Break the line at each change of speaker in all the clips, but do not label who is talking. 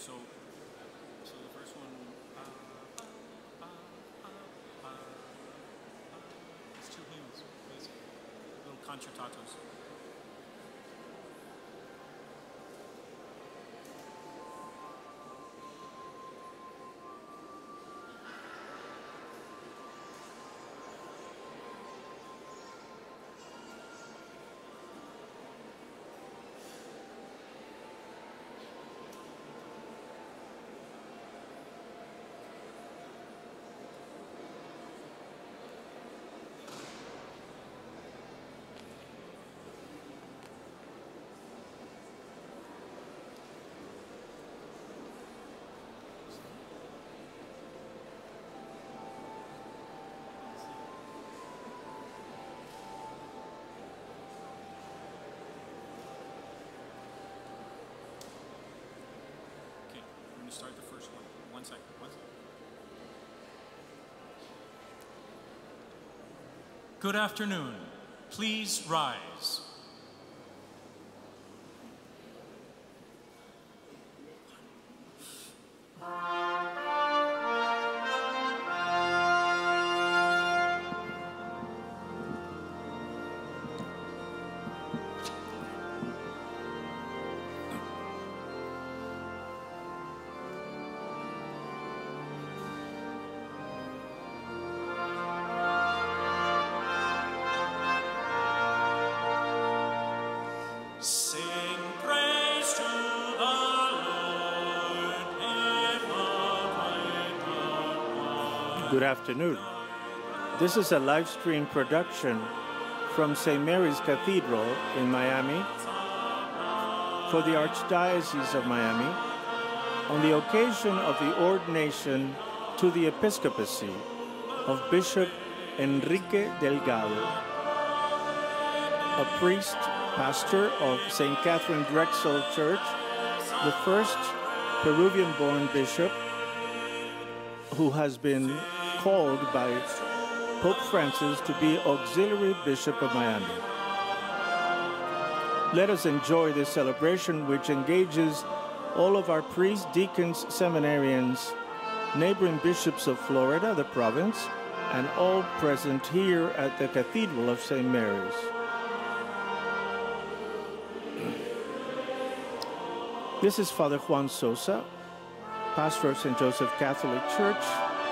So, so the first one, it's two hymns, basically, little concertatos. Start the first one. 1 second. 1 second. Good afternoon. Please rise.
Good afternoon. This is a live stream production from St. Mary's Cathedral in Miami for the Archdiocese of Miami on the occasion of the ordination to the episcopacy of Bishop Enrique Delgado, a priest, pastor of St. Catherine Drexel Church, the first Peruvian-born bishop who has been called by Pope Francis to be Auxiliary Bishop of Miami. Let us enjoy this celebration, which engages all of our priests, deacons, seminarians, neighboring bishops of Florida, the province, and all present here at the Cathedral of St. Mary's. This is Father Juan Sosa, pastor of St. Joseph Catholic Church.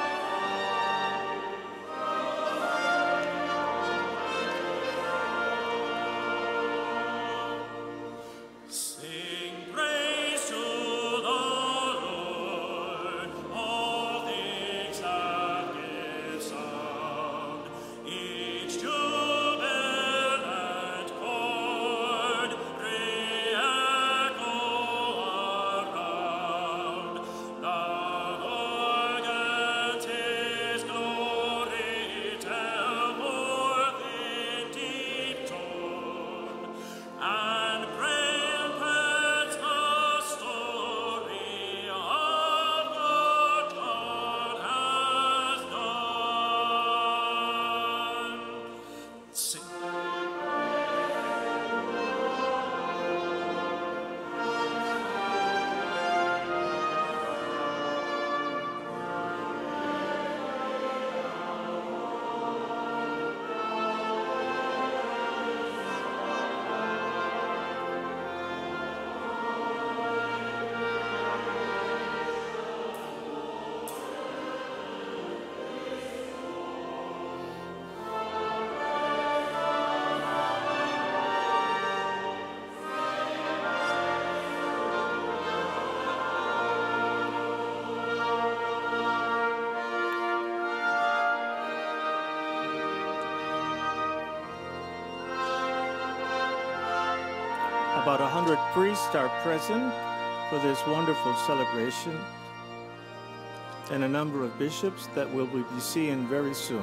About 100 priests are present for this wonderful celebration, and a number of bishops that we'll be seeing very soon.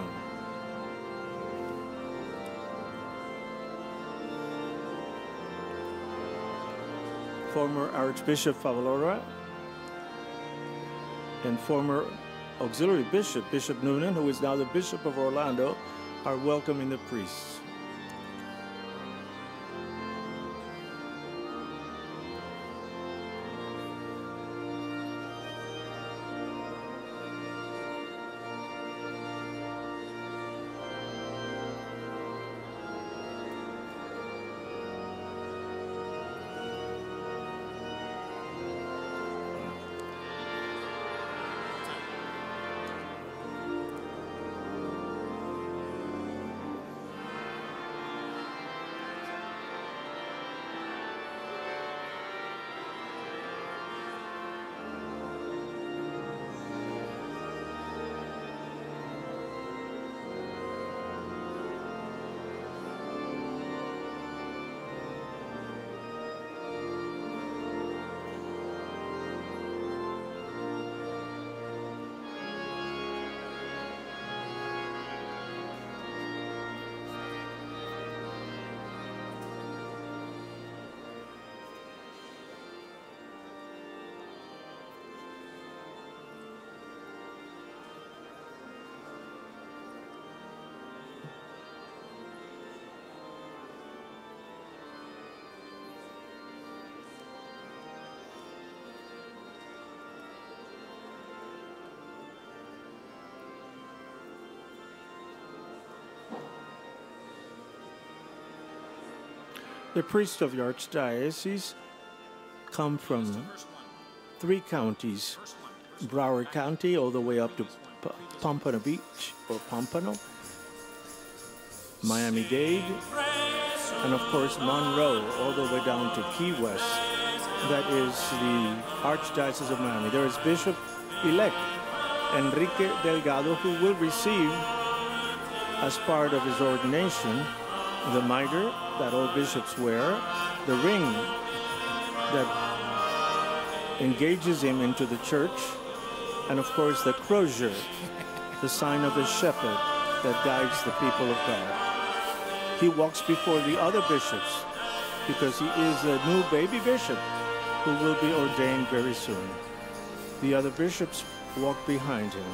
Former Archbishop Favalora and former Auxiliary Bishop, Bishop Noonan, who is now the Bishop of Orlando, are welcoming the priests. The priests of the Archdiocese come from 3 counties, Broward County all the way up to Pompano Beach or Pompano, Miami-Dade, and of course Monroe all the way down to Key West. That is the Archdiocese of Miami. There is Bishop-elect Enrique Delgado, who will receive, as part of his ordination, the mitre that all bishops wear, the ring that engages him into the church, and of course the crozier, the sign of the shepherd that guides the people of God. He walks before the other bishops because he is the new baby bishop who will be ordained very soon. The other bishops walk behind him.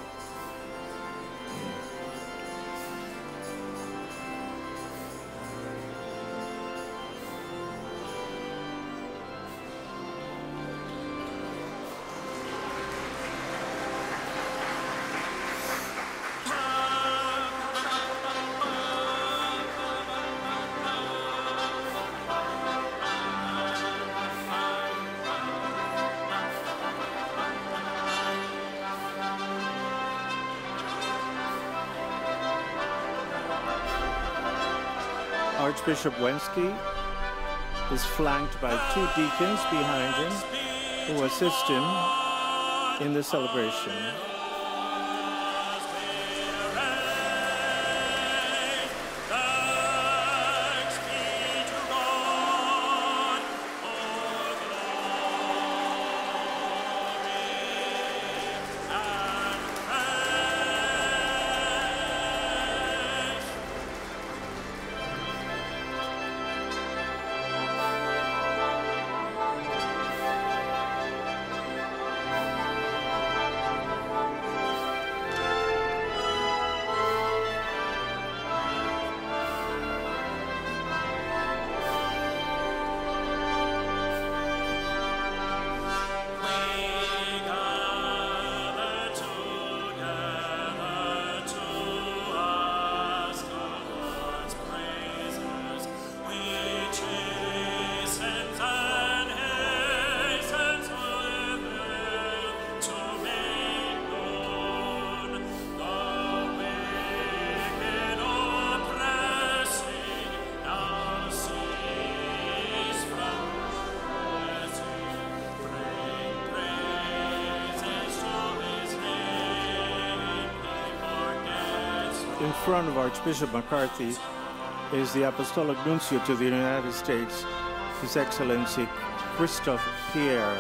Archbishop Wensky is flanked by 2 deacons behind him who assist him in the celebration. In front of Archbishop McCarthy is the Apostolic Nuncio to the United States, His Excellency Christophe Pierre.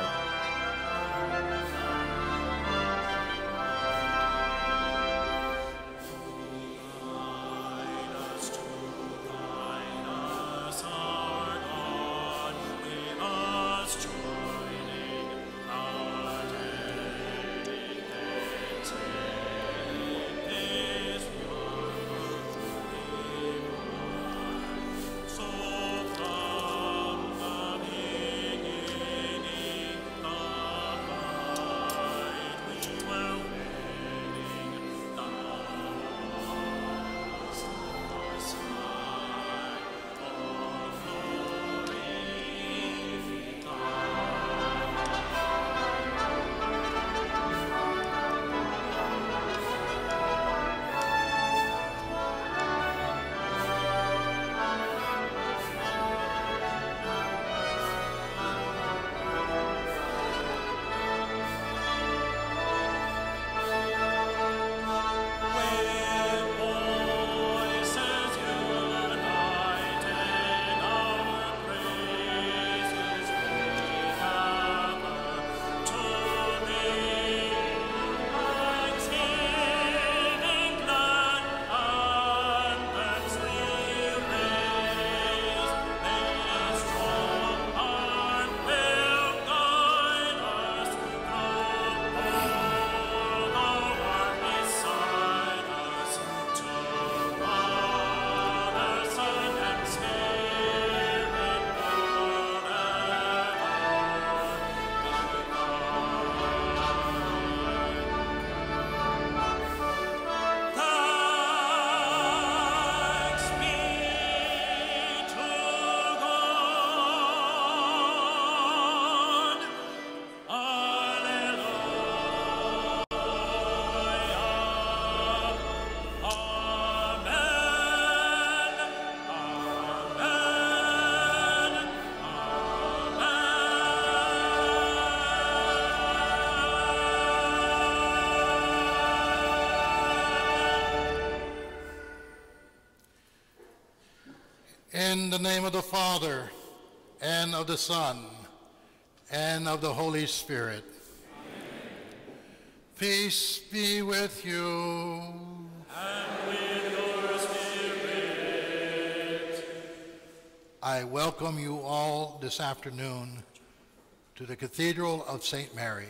In the name of the Father, and of the Son, and of the Holy Spirit. Amen. Peace be with you.
And with your spirit.
I welcome you all this afternoon to the Cathedral of St. Mary.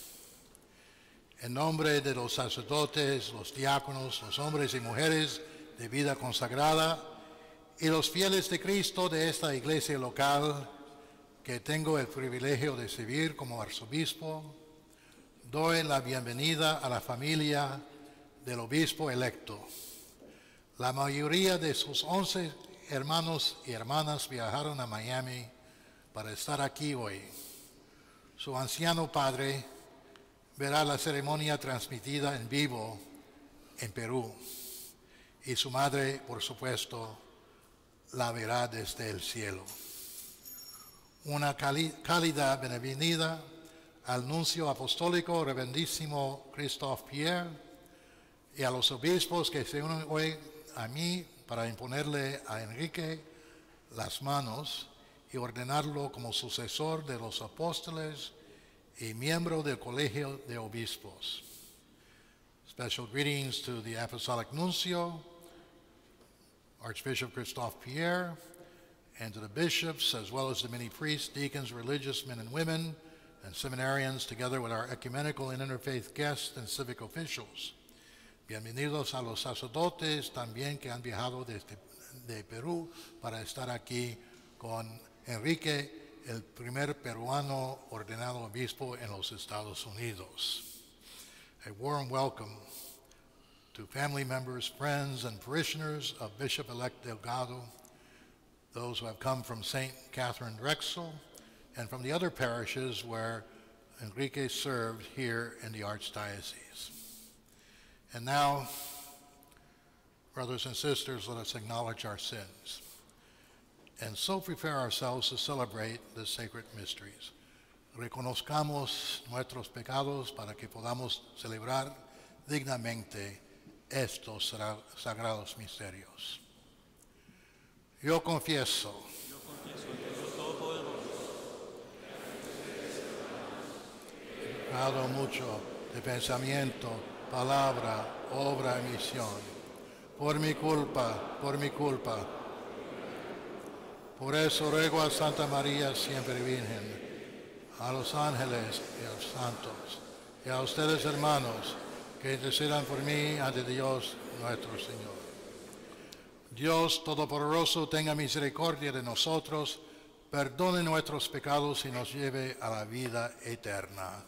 En nombre de los sacerdotes, los diáconos, los hombres y mujeres de vida consagrada y los fieles de Cristo de esta iglesia local que tengo el privilegio de servir como arzobispo, doy la bienvenida a la familia del obispo electo. La mayoría de sus 11 hermanos y hermanas viajaron a Miami para estar aquí hoy. Su anciano padre verá la ceremonia transmitida en vivo en Perú y su madre, por supuesto, la verá desde el cielo. Una cálida bienvenida al nuncio apostólico reverendísimo Christophe Pierre y a los obispos que se unen hoy a mí para imponerle a Enrique las manos y ordenarlo como sucesor de los apóstoles y miembro del Colegio de Obispos. Special greetings to the Apostolic Nuncio, Archbishop Christophe Pierre, and to the bishops, as well as the many priests, deacons, religious men and women, and seminarians, together with our ecumenical and interfaith guests and civic officials. Bienvenidos a los sacerdotes también que han viajado de Perú para estar aquí con Enrique, el primer peruano ordenado obispo en los Estados Unidos. A warm welcome to family members, friends, and parishioners of Bishop-elect Delgado, those who have come from St. Catherine Drexel, and from the other parishes where Enrique served here in the Archdiocese. And now, brothers and sisters, let us acknowledge our sins, and so prepare ourselves to celebrate the sacred mysteries. Reconozcamos nuestros pecados para que podamos celebrar dignamente estos sagrados misterios. Yo confieso pecado mucho de pensamiento, palabra, obra y misión. Por mi culpa. Por eso ruego a Santa María, siempre Virgen, a los ángeles y a los santos, y a ustedes, hermanos, que intercedan por mí ante Dios nuestro Señor. Dios Todopoderoso tenga misericordia de nosotros, perdone nuestros pecados y nos lleve a la vida eterna.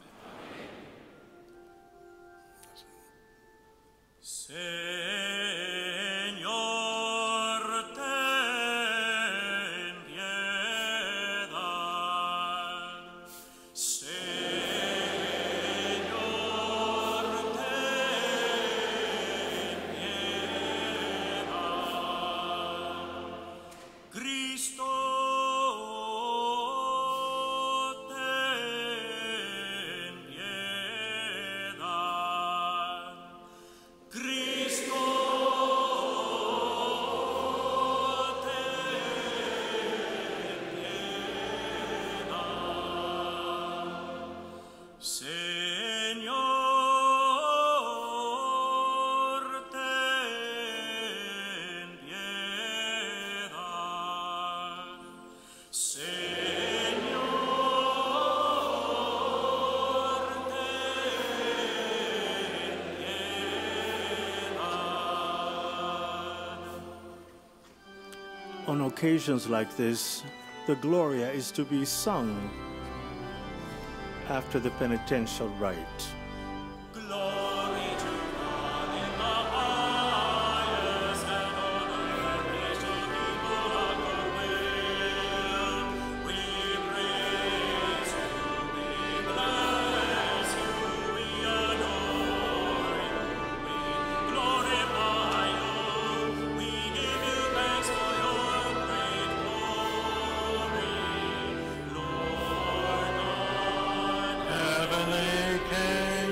Señor, ten piedad. Señor, ten piedad. Cristo, ten piedad. Cristo, ten piedad. Señor, ten piedad. Señor, ten piedad.
On occasions like this, the Gloria is to be sung after the penitential rite.
Glory to God in the highest, and on earth peace to people of good will. We praise you, we bless you, we adore you, we glorify you, we give you thanks for your great glory, Lord God.
Heavenly King,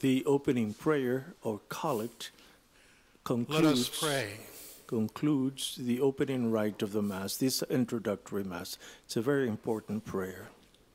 The opening prayer or collect
Let us pray.
concludes the opening rite of the Mass, this introductory Mass. It's a very important prayer.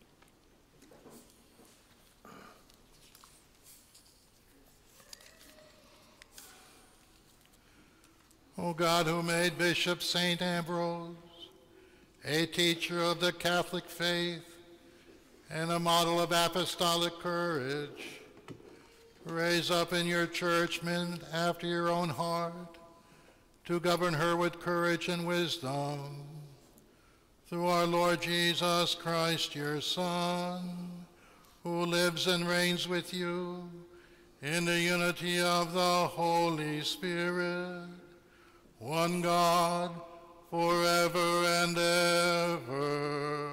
O God, who made Bishop St. Ambrose a teacher of the Catholic faith and a model of apostolic courage, raise up in your church men after your own heart to govern her with courage and wisdom. Through our Lord Jesus Christ, your Son, who lives and reigns with you in the unity of the Holy Spirit, one God, forever and ever.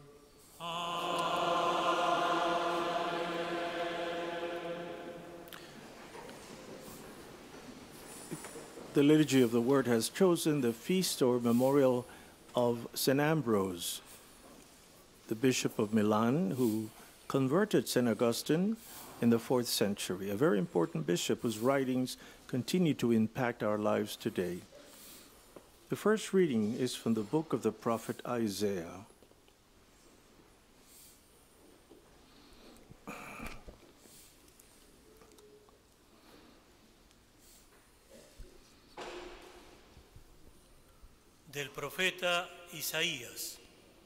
The Liturgy of the Word has chosen the feast or memorial of St. Ambrose, the Bishop of Milan, who converted St. Augustine in the 4th century, a very important bishop whose writings continue to impact our lives today. The first reading is from the book of the prophet Isaiah.
Del profeta Isaías.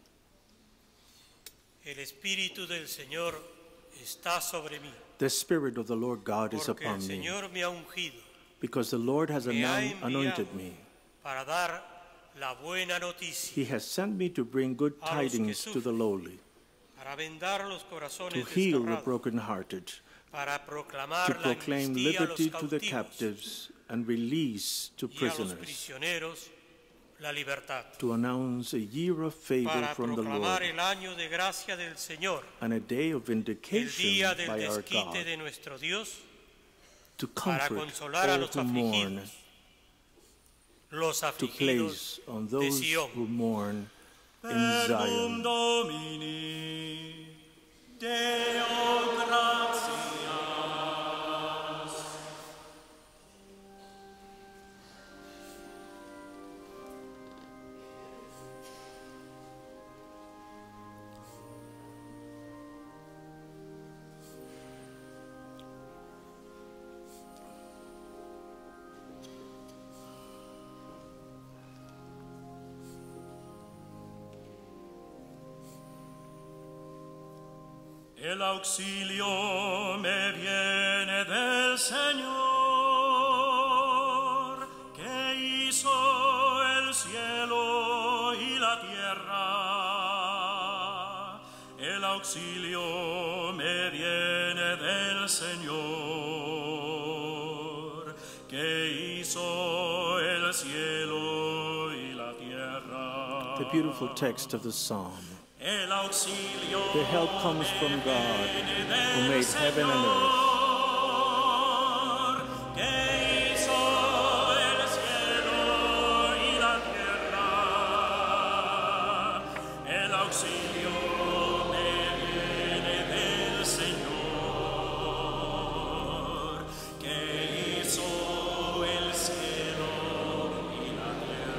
El Espíritu del Señor está sobre mí.
The Spirit of the Lord God is
Porque el
upon me,
Señor me ha ungido
because the Lord has
me ha
anointed
enviado
me.
para dar la buena noticia,
He has sent me to bring good
A los que
tidings to the
sufren,
lowly,
para vendar los
to
corazones
heal the
desgarrados,
brokenhearted,
para proclamar
to
la
proclaim
amnistía a los
liberty to the
cautivos
captives and release to
y a los
prisoners,
prisioneros la libertad,
to announce a year of favor
para
from the
proclamar
Lord
el año de gracia del Señor,
and a day of
el
vindication
día del
by our
desquite
God,
de nuestro Dios,
to
para
comfort
consolar a
all
los
who mourn,
afligidos, los
to
afligidos
place on
de
those
Sion.
who mourn in
Verbum
Zion.
Domini, Deo gratias. El auxilio me viene del Señor, que hizo el cielo y la tierra. El auxilio me viene del Señor, que hizo el cielo y la tierra.
The beautiful text of the psalm.
El auxilio
The help comes from God, who made heaven and earth.
que hizo el cielo y la tierra. El auxilio me viene del Señor, que hizo el cielo y la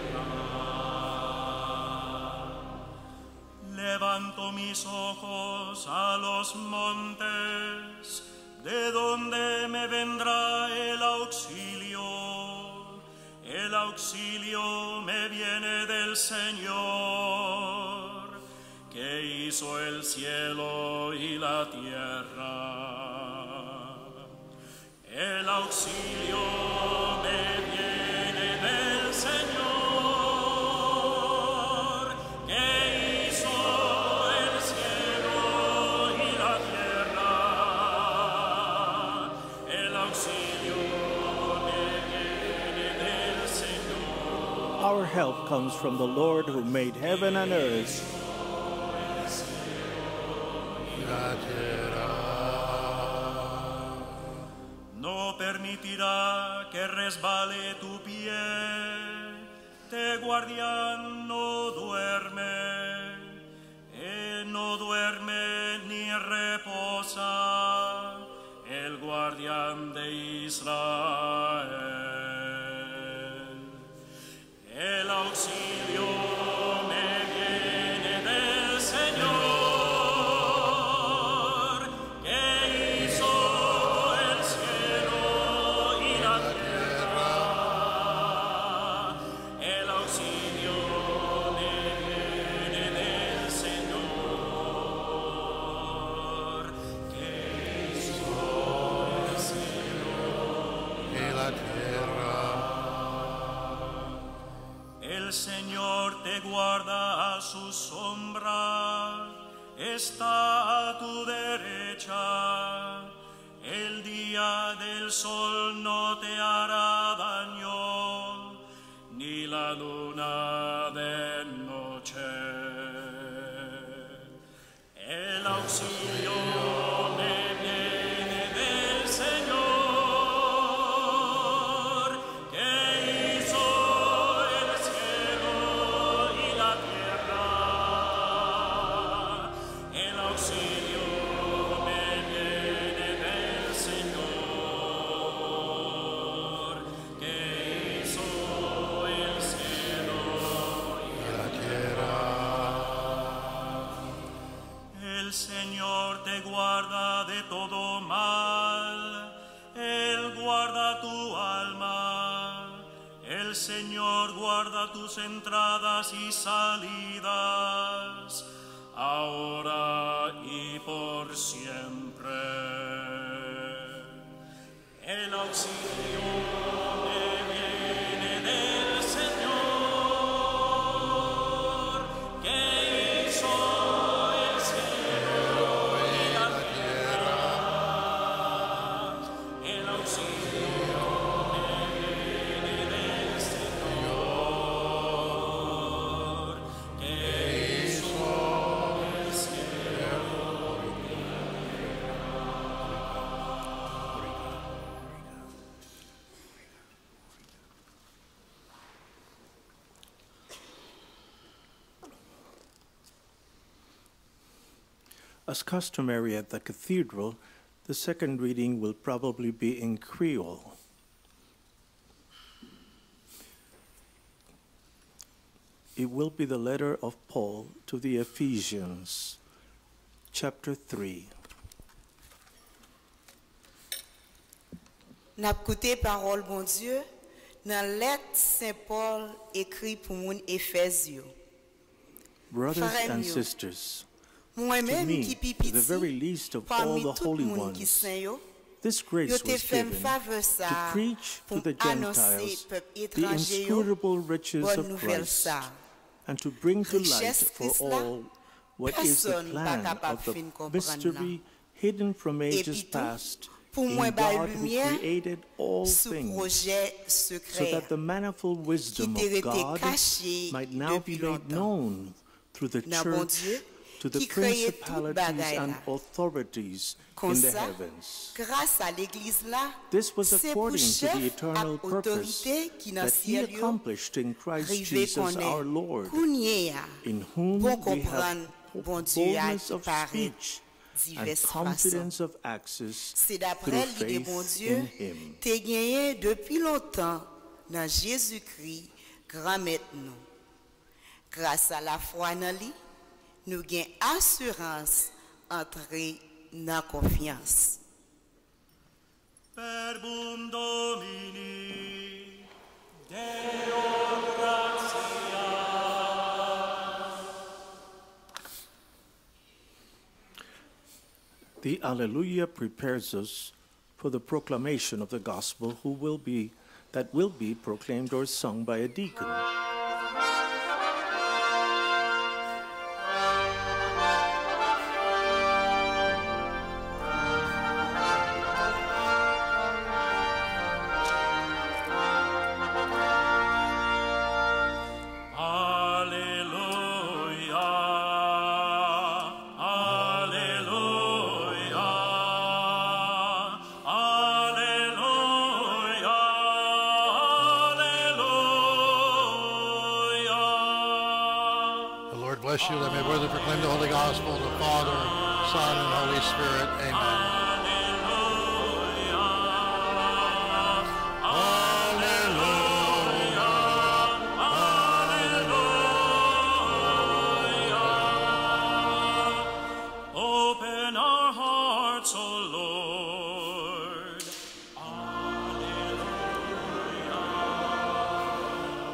tierra. Levanto mis ojos a los montes, ¿de dónde me vendrá el auxilio? El auxilio me viene del Señor, que hizo el cielo y la tierra. El auxilio me viene del Señor, que hizo el cielo y la tierra. El auxilio me viene del Señor.
Our help comes from the Lord who made heaven and earth.
No permitirá que resbale tu pie, te guardián no duerme, no duerme ni reposa, el guardián guardián de Israel. El auxilio me viene del Señor, que hizo el cielo y la tierra. El auxilio me viene del Señor, que hizo el cielo
y la tierra.
El Señor te guarda a su sombra, está a tu derecha. El día del sol no te hará daño, ni la luna de noche. El auxilio me viene del Señor, que hizo el cielo y la tierra. El auxilio me viene del Señor, que hizo el cielo y la tierra. El Señor te guarda de todo mal, Él guarda tu alma. El Señor guarda tus entradas y salidas, ahora y por siempre. El auxilio me viene del Señor, que hizo el cielo y la tierra. El auxilio me viene del Señor, que hizo el cielo.
As customary at the cathedral, the second reading will probably be in Creole. It will be the letter of Paul to the Ephesians, chapter 3.
N'a écouté parole bon Dieu dans lettre Saint Paul écrit pour moun Éphèse yo.
Brothers
Frères
and
yo,
sisters, to
moi-même
me,
qui pi
the very
petit
least of all
parmi
the
tout
holy
moun qui
ones,
saint yo,
this
yo
grace
te
was
fait
given
faveur
to
ça
preach to
pour
the
annoncer
Gentiles
peuple
the
étranger yo
inscrutable riches
bonne
of
nouvelle
Christ,
ça.
and to bring to light
Richesse
for
Christ là,
all what is the
personne pas
plan
capable
of the
fin comprendre
mystery hidden from
Et
ages
puis tout,
past
pour
in
moi ba
God who
lumière
created all
ce
things,
projet
so
secret
that the manifold wisdom
qui
of
t'était
God
caché
might now be
depuis
made
longtemps.
known through the
Nan bon
church
Dieu
to the
qui créait toute
principalities
bagaille
and
là.
authorities
Comme
in the
ça,
heavens.
grâce à l'église là,
This was
c'est pour
according to
chef
the eternal
à
purpose
autorité qui dans
that he
ciel yo
accomplished in Christ
rive
Jesus our
connaît
Lord,
kounye ya
in whom
bon
we
comprendre
have
bon Dieu a
boldness of
paraît
speech and
diverses façons.
confidence of access
C'est
through
d'après l'idée bon
faith
Dieu
in him.
t'es gagné depuis longtemps dans Jésus-Christ grand maître nous. Grâce à la foi dans lui, nous gain assurance entrer dans confiance.
Verbum Domini, Deo gratia.
The Alleluia prepares us for the proclamation of the gospel that will be proclaimed or sung by a deacon.
Bless you. Let me worthily proclaim the Holy Gospel, the Father, Son, and Holy Spirit. Amen.
Alleluia.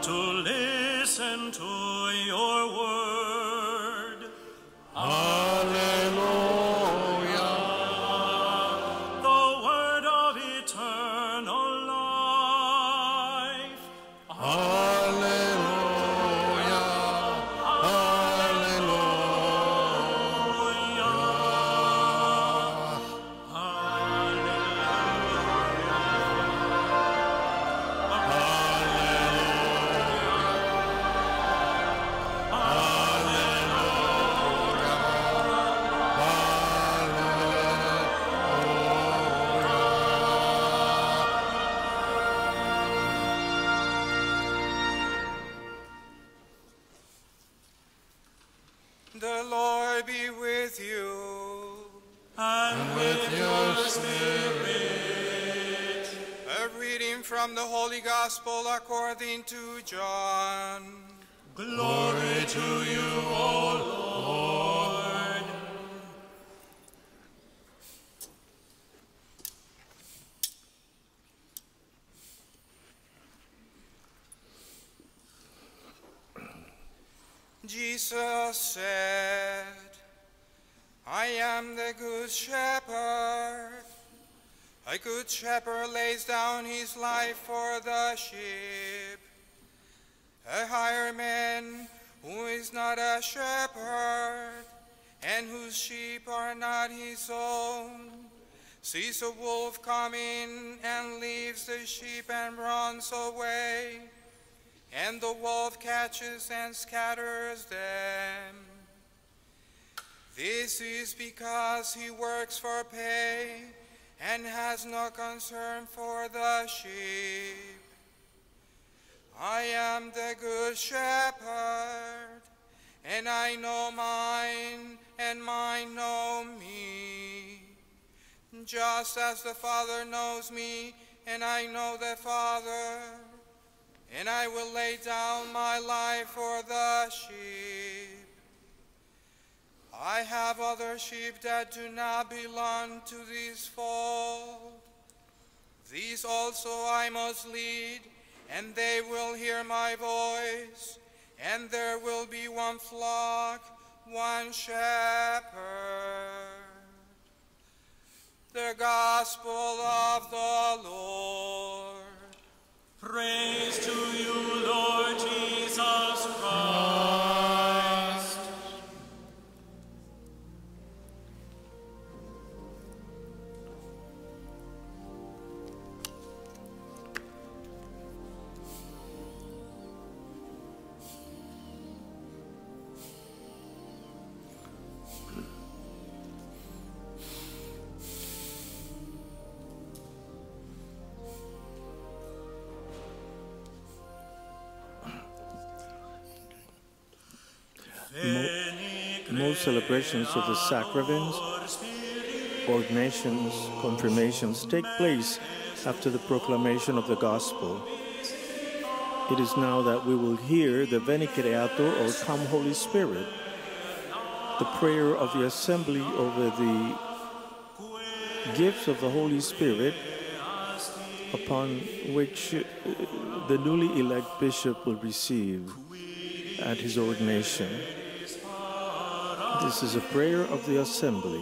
to listen to your word.
Hallelujah.
The word of eternal life.
Hallelujah.
The Lord be with you.
And
With your
spirit.
A reading from the Holy Gospel according to John.
Glory to you, O Lord.
Jesus said, I am the good shepherd. A good shepherd lays down his life for the sheep. A hireman who is not a shepherd and whose sheep are not his own sees a wolf coming and leaves the sheep and runs away, and the wolf catches and scatters them. This is because he works for pay and has no concern for the sheep. I am the good shepherd, and I know mine, and mine know me. Just as the Father knows me, and I know the Father, and I will lay down my life for the sheep. I have other sheep that do not belong to this fold. These also I must lead, and they will hear my voice, and there will be one flock, one shepherd. The Gospel of the Lord.
Praise to you, Lord Jesus Christ.
Most celebrations of the sacraments, ordinations, confirmations take place after the proclamation of the gospel. It is now that we will hear the Veni Creator, or Come Holy Spirit, the prayer of the assembly over the gifts of the Holy Spirit, upon which the newly elect bishop will receive at his ordination. This is a prayer of the assembly.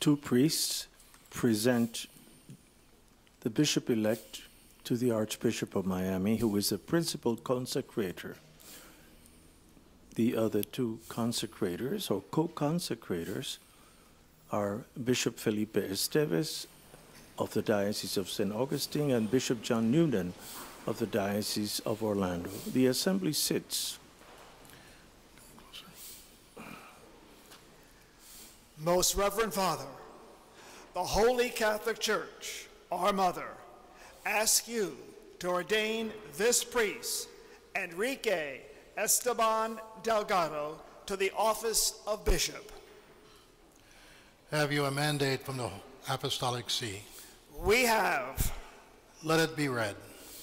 two priests present the bishop-elect to the Archbishop of Miami, who is the principal consecrator. The other two consecrators, or co-consecrators, are Bishop Felipe Esteves of the Diocese of St. Augustine and Bishop John Noonan of the Diocese of Orlando. The assembly sits.
Most Reverend Father, the Holy Catholic Church, our mother, asks you to ordain this priest, Enrique Esteban Delgado, to the office of bishop.
Have you a mandate from the Apostolic See?
We have.
Let it be read.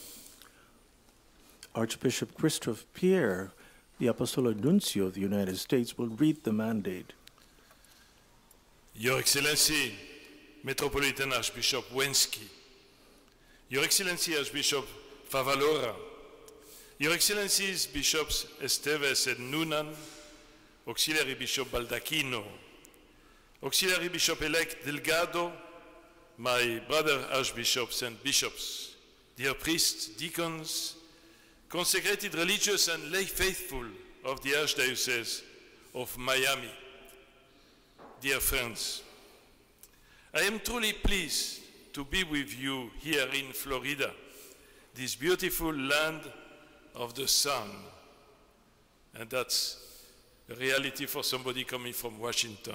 Archbishop Christophe Pierre, the Apostolic Nuncio of the United States, will read the mandate.
Your Excellency, Metropolitan Archbishop Wensky, Your Excellency Archbishop Favalora, Your Excellencies Bishops Esteves and Noonan, Auxiliary Bishop Baldacchino, Auxiliary Bishop-elect Delgado, my brother archbishops and bishops, dear priests, deacons, consecrated religious and lay faithful of the Archdiocese of Miami, dear friends, I am truly pleased to be with you here in Florida, this beautiful land of the sun. And that's a reality for somebody coming from Washington.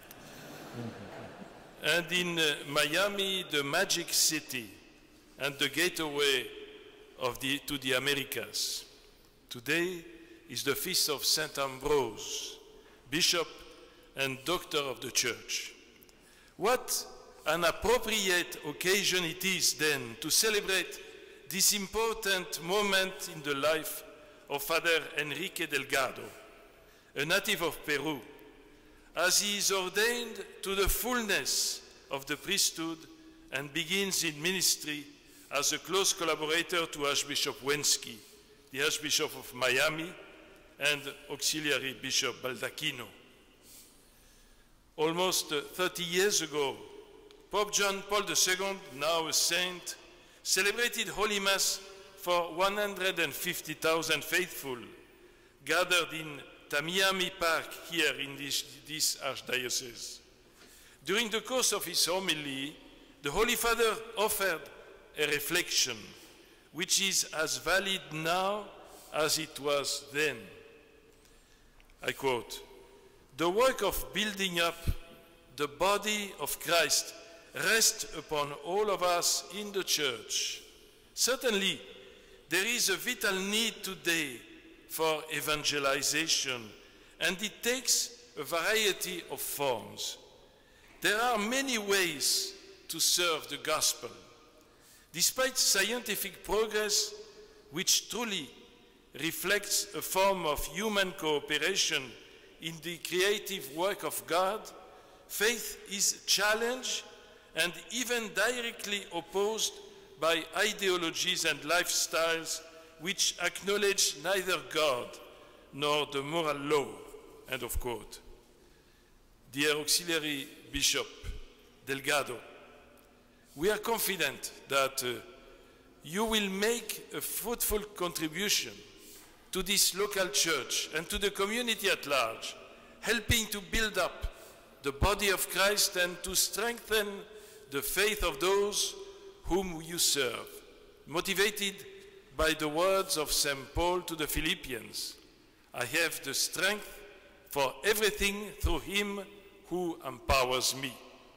And in Miami, the magic city and the gateway to the Americas. Today is the feast of Saint Ambrose, Bishop and Doctor of the Church. What an appropriate occasion it is then to celebrate this important moment in the life of Father Enrique Delgado, a native of Peru, as he is ordained to the fullness of the priesthood and begins in ministry as a close collaborator to Archbishop Wensky, the Archbishop of Miami, and Auxiliary Bishop Baldacchino. Almost 30 years ago, Pope John Paul II, now a saint, celebrated Holy Mass for 150,000 faithful gathered in Tamiami Park here in this archdiocese. During the course of his homily, the Holy Father offered a reflection which is as valid now as it was then. I quote, "The work of building up the body of Christ rests upon all of us in the Church. Certainly, there is a vital need today for evangelization, and it takes a variety of forms. There are many ways to serve the gospel. Despite scientific progress, which truly reflects a form of human cooperation in the creative work of God, faith is challenged and even directly opposed by ideologies and lifestyles which acknowledge neither God nor the moral law." End of quote. Dear Auxiliary Bishop Delgado, we are confident that you will make a fruitful contribution to this local church and to the community at large, helping to build up the body of Christ and to strengthen the faith of those whom you serve, motivated by the words of St. Paul to the Philippians, "I have the strength for everything through him who empowers me."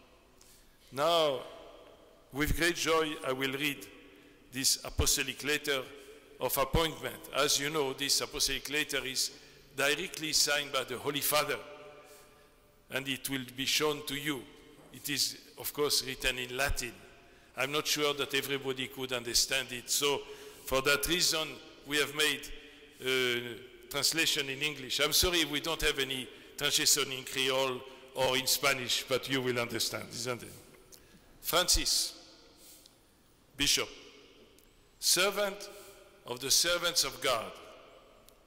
Now, with great joy, I will read this apostolic letter of appointment. As you know, this apostolic letter is directly signed by the Holy Father, and it will be shown to you. It is, of course, written in Latin. I'm not sure that everybody could understand it, so for that reason, we have made a translation in English. I'm sorry we don't have any translation in Creole or in Spanish, but you will understand, isn't it? Francis, Bishop, servant of the servants of God,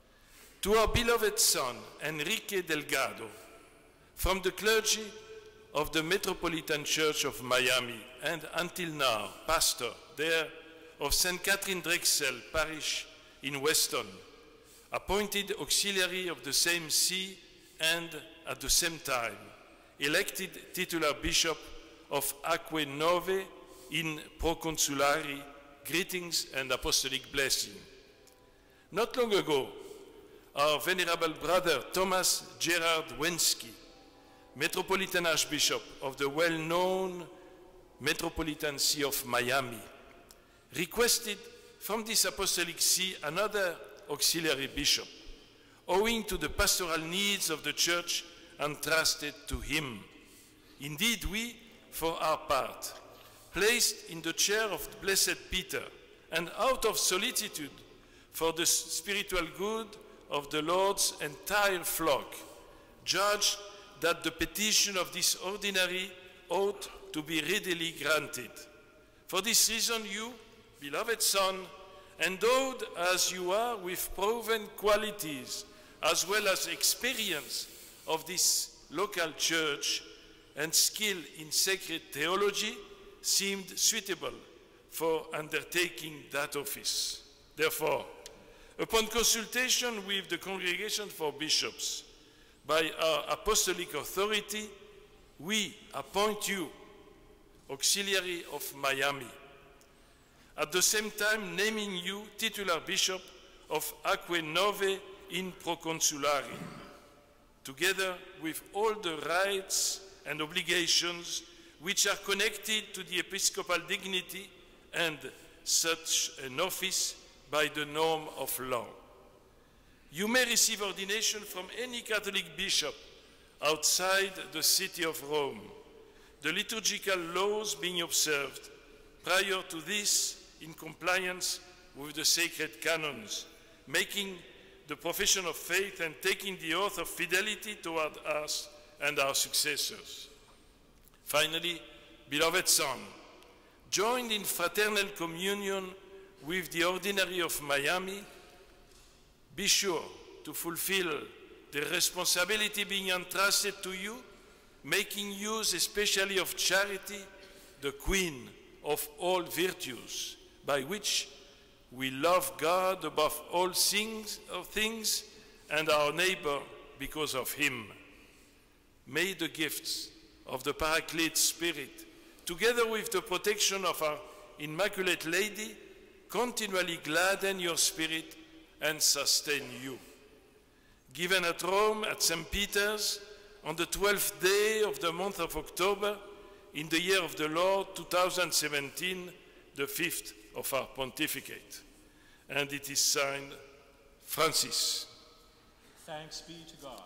to our beloved son, Enrique Delgado, from the clergy of the Metropolitan Church of Miami, and until now, pastor there of St. Catherine Drexel Parish in Weston, appointed auxiliary of the same see and, at the same time, elected titular bishop of Acque Nove in Proconsulari, greetings and apostolic blessing. Not long ago, our venerable brother Thomas Gerard Wensky, Metropolitan Archbishop of the well-known Metropolitan See of Miami, requested from this apostolic see another auxiliary bishop, owing to the pastoral needs of the church entrusted to him. Indeed, we, for our part, placed in the chair of Blessed Peter, and out of solicitude for the spiritual good of the Lord's entire flock, judged that the petition of this ordinary ought to be readily granted. For this reason, you, beloved son, endowed as you are with proven qualities as well as experience of this local church and skill in sacred theology, seemed suitable for undertaking that office. Therefore, upon consultation with the Congregation for Bishops, by our apostolic authority, we appoint you auxiliary of Miami, at the same time naming you titular bishop of Acque Nove in Proconsulari, together with all the rights and obligations which are connected to the episcopal dignity and such an office by the norm of law. You may receive ordination from any Catholic bishop outside the city of Rome, the liturgical laws being observed prior to this in compliance with the sacred canons, making the profession of faith and taking the oath of fidelity toward us and our successors. Finally, beloved son, joined in fraternal communion with the Ordinary of Miami, be sure to fulfill the responsibility being entrusted to you, making use especially of charity, the queen of all virtues, by which we love God above all things and our neighbor because of him. May the gifts of the Paraclete Spirit, together with the protection of our Immaculate Lady, continually gladden your spirit and sustain you. Given at Rome at St. Peter's on the 12th day of the month of October in the year of the Lord 2017, the 5th of our pontificate. And it is signed, Francis.
Thanks be to God.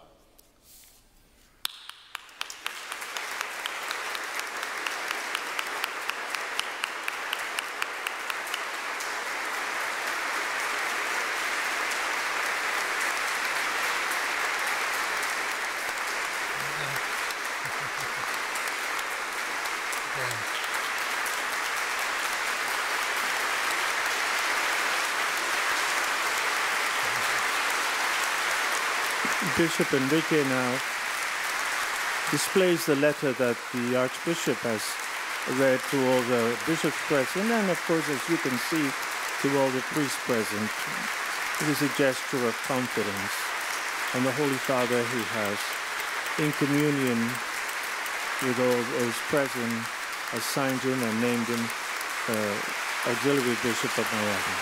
Bishop Enrique now displays the letter that the Archbishop has read to all the bishops present, and of course, as you can see, to all the priests present. It is a gesture of confidence. And the Holy Father, who has, in communion with all those present, assigned him and named him Auxiliary Bishop of Miami.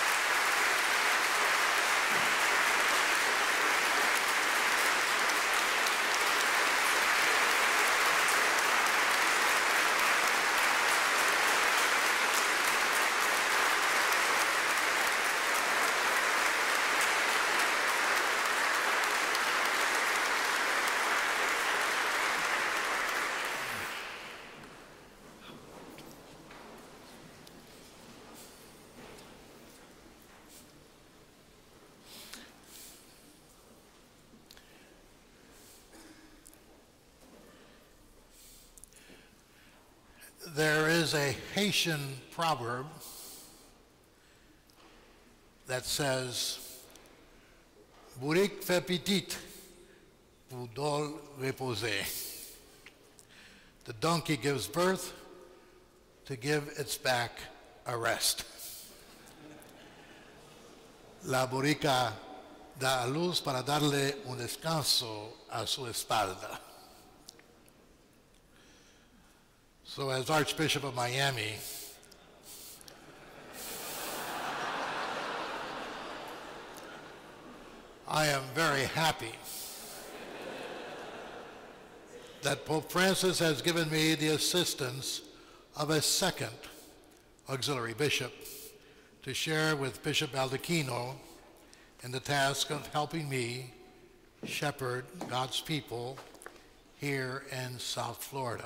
There is a Haitian proverb that says, Bourrique fait petit, pour dol reposer. The donkey gives birth to give its back a rest. La borrica da a luz para darle un descanso a su espalda. So as Archbishop of Miami, I am very happy that Pope Francis has given me the assistance of a second auxiliary bishop to share with Bishop Baldacchino in the task of helping me shepherd God's people here in South Florida.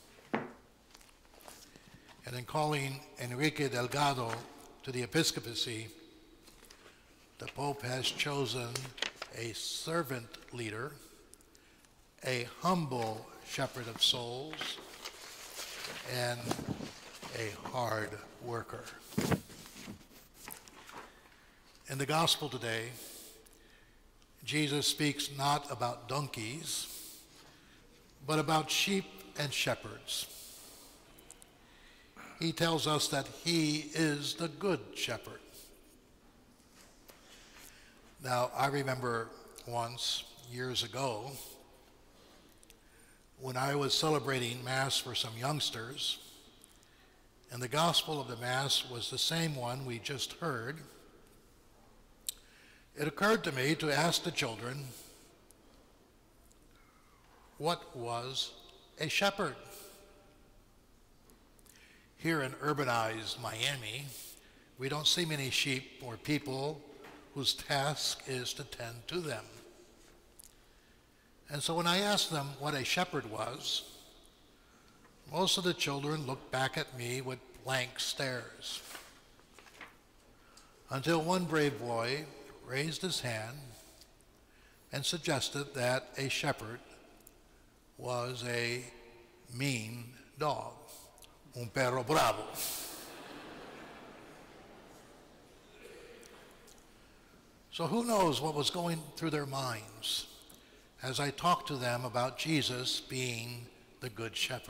And in calling Enrique Delgado to the episcopacy, the Pope has chosen a servant leader, a humble shepherd of souls, and a hard worker. In the gospel today, Jesus speaks not about donkeys, but about sheep and shepherds. He tells us that he is the good shepherd. Now, I remember once, years ago, when I was celebrating Mass for some youngsters, and the gospel of the Mass was the same one we just heard, it occurred to me to ask the children, what was a shepherd? Here in urbanized Miami, we don't see many sheep or people whose task is to tend to them. And so when I asked them what a shepherd was, most of the children looked back at me with blank stares, until one brave boy raised his hand and suggested that a shepherd was a mean dog, un perro bravo. So who knows what was going through their minds as I talked to them about Jesus being the Good Shepherd.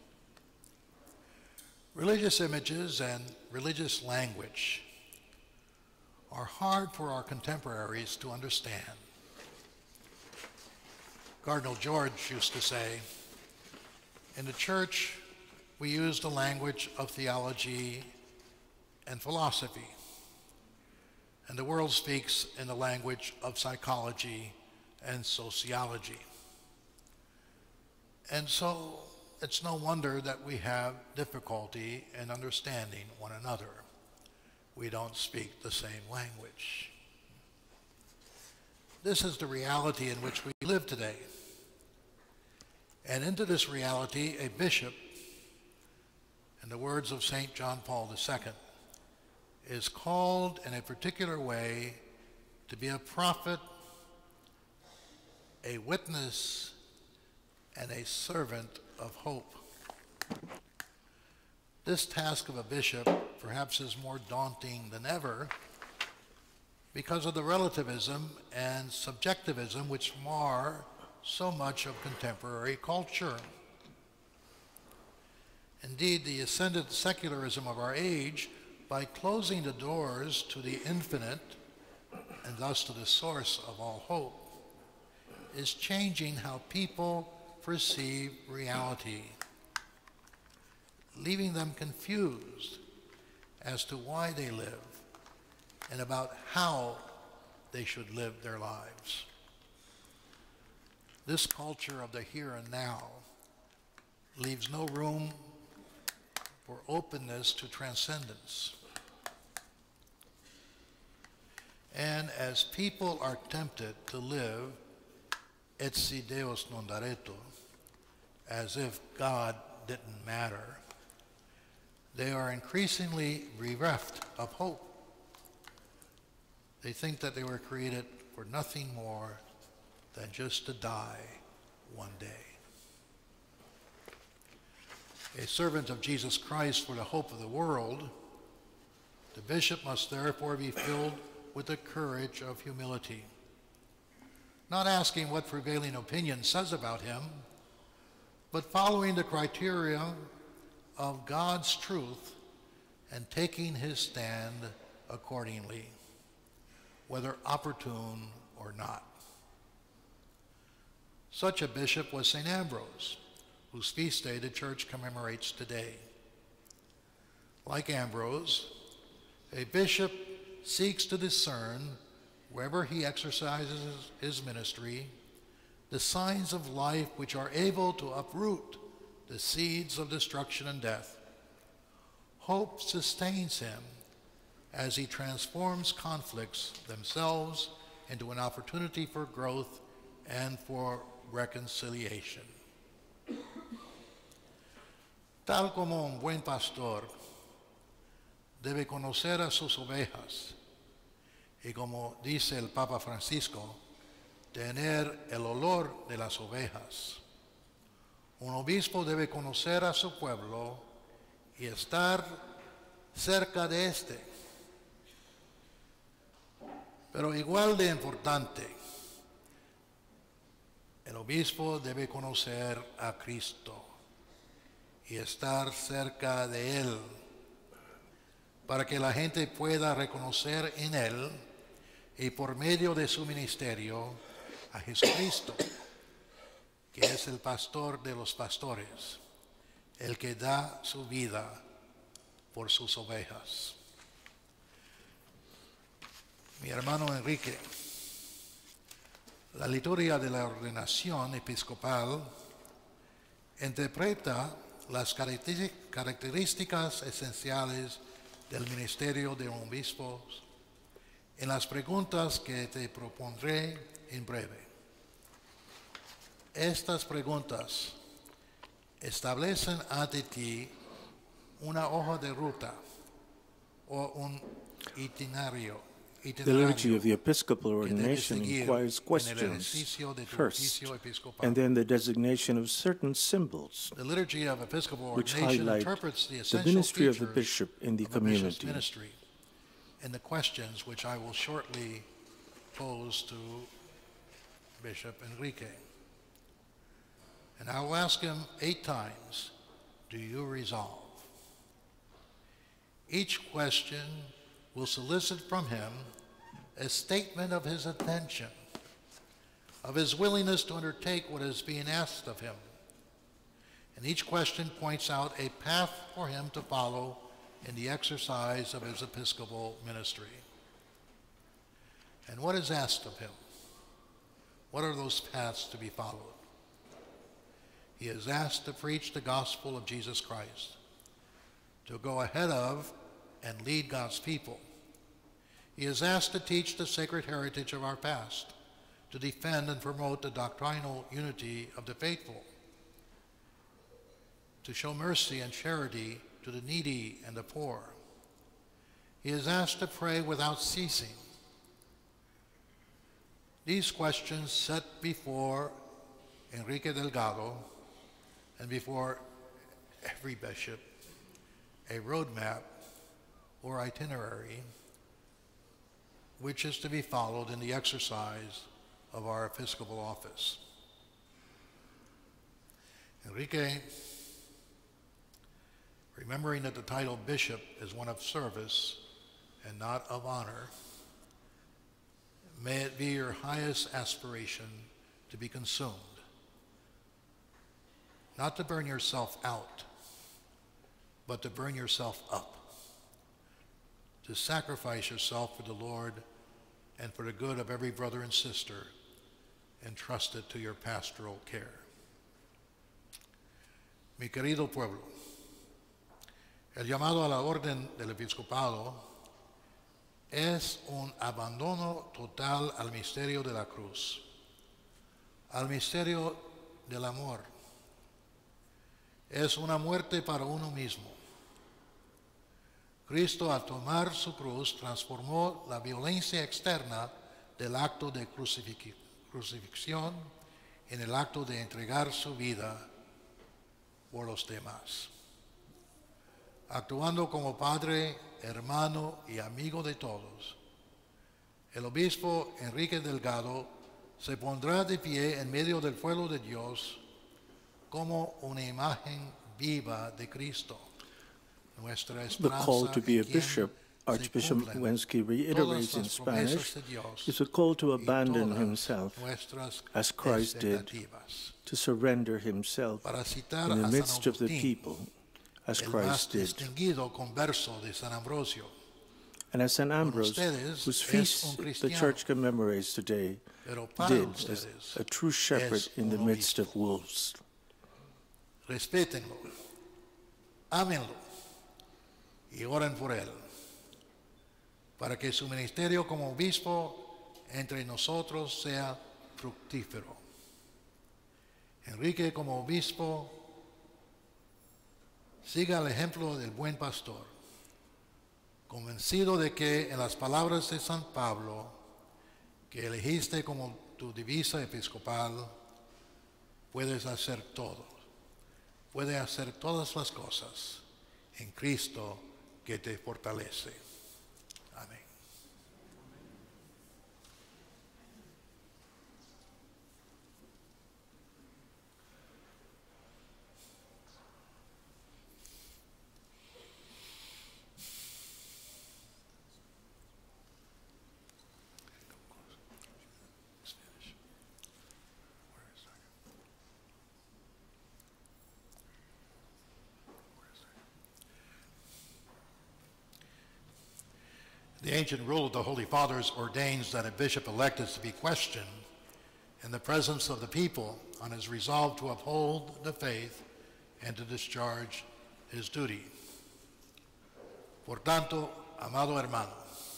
Religious images and religious language are hard for our contemporaries to understand. Cardinal George used to say, in the church, we use the language of theology and philosophy, and the world speaks in the language of psychology and sociology. And so it's no wonder that we have difficulty in understanding one another. We don't speak the same language. This is the reality in which we live today. And into this reality, a bishop, in the words of St. John Paul II, is called in a particular way to be a prophet, a witness, and a servant of hope. This task of a bishop perhaps is more daunting than ever because of the relativism and subjectivism which mar so much of contemporary culture. Indeed, the ascendant secularism of our age, by closing the doors to the infinite and thus to the source of all hope, is changing how people perceive reality, leaving them confused as to why they live and about how they should live their lives. This culture of the here and now leaves no room for openness to transcendence. And as people are tempted to live et si Deus non daretur, as if God didn't matter, they are increasingly bereft of hope. They think that they were created for nothing more than just to die one day. A servant of Jesus Christ for the hope of the world, the bishop must therefore be filled with the courage of humility, not asking what prevailing opinion says about him, but following the criteria of God's truth and taking his stand accordingly, whether opportune or not. Such a bishop was St. Ambrose, whose feast day the Church commemorates today. Like Ambrose, a bishop seeks to discern, wherever he exercises his ministry, the signs of life which are able to uproot the seeds of destruction and death. Hope sustains him as he transforms conflicts themselves into an opportunity for growth and for reconciliation. Tal como un buen pastor debe conocer a sus ovejas y como dice el Papa Francisco, tener el olor de las ovejas. Un obispo debe conocer a su pueblo y estar cerca de este. Pero igual de importante, el obispo debe conocer a Cristo y estar cerca de Él, para que la gente pueda reconocer en Él y por medio de su ministerio a Jesucristo, que es el pastor de los pastores, el que da su vida por sus ovejas. Mi hermano Enrique, la liturgia de la ordenación episcopal interpreta las características esenciales del ministerio de un obispo en las preguntas que te propondré en breve. Estas preguntas establecen ante ti una hoja de ruta o un itinerario.
The liturgy of the episcopal ordination inquires questions first, and then the designation of certain symbols which highlight the ministry of the bishop in the community.
And the questions which I will shortly pose to Bishop Enrique. And I will ask him 8 times, do you resolve? Each question will solicit from him a statement of his intention, of his willingness to undertake what is being asked of him. And each question points out a path for him to follow in the exercise of his episcopal ministry. And what is asked of him? What are those paths to be followed? He is asked to preach the gospel of Jesus Christ, to go ahead of and lead God's people. He is asked to teach the sacred heritage of our past, to defend and promote the doctrinal unity of the faithful, to show mercy and charity to the needy and the poor. He is asked to pray without ceasing. These questions set before Enrique Delgado and before every bishop a roadmap or itinerary which is to be followed in the exercise of our episcopal office. Enrique, remembering that the title bishop is one of service and not of honor, may it be your highest aspiration to be consumed, not to burn yourself out, but to burn yourself up, to sacrifice yourself for the Lord and for the good of every brother and sister entrusted to your pastoral care. Mi querido pueblo, el llamado a la orden del episcopado es un abandono total al misterio de la cruz, al misterio del amor. Es una muerte para uno mismo. Cristo, al tomar su cruz, transformó la violencia externa del acto de crucifixión en el acto de entregar su vida por los demás. Actuando como padre, hermano y amigo de todos, el obispo Enrique Delgado se pondrá de pie en medio del pueblo de Dios como una imagen viva de Cristo. Nuestra
The
esperanza
call to be a
en quien
bishop,
se
Archbishop
cumplen
Wensky reiterates
todas
in
las
Spanish,
promesas de Dios
is a call to
y
abandon
todas
himself
nuestras
as Christ did,
expectativas.
to surrender himself
Para citar
in the
a San
midst of the
Agustín,
people as
el más
Christ did.
distinguido converso de San Ambrosio,
And as St. Ambrose,
ustedes
whose
es
feast
un
the
cristiano,
church commemorates today,
pero para
did as
ustedes
a true shepherd
es
in the
un
midst
obispo.
of wolves.
Respétenlo, ámenlo y oren por él, para que su ministerio como obispo entre nosotros sea fructífero. Enrique como obispo siga el ejemplo del buen pastor, convencido de que en las palabras de San Pablo, que elegiste como tu divisa episcopal, puedes hacer todo, puede hacer todas las cosas en Cristo que te fortalece. Amén. The ancient rule of the Holy Fathers ordains that a bishop elect is to be questioned in the presence of the people on his resolve to uphold the faith and to discharge his duty. Por tanto, amado hermano,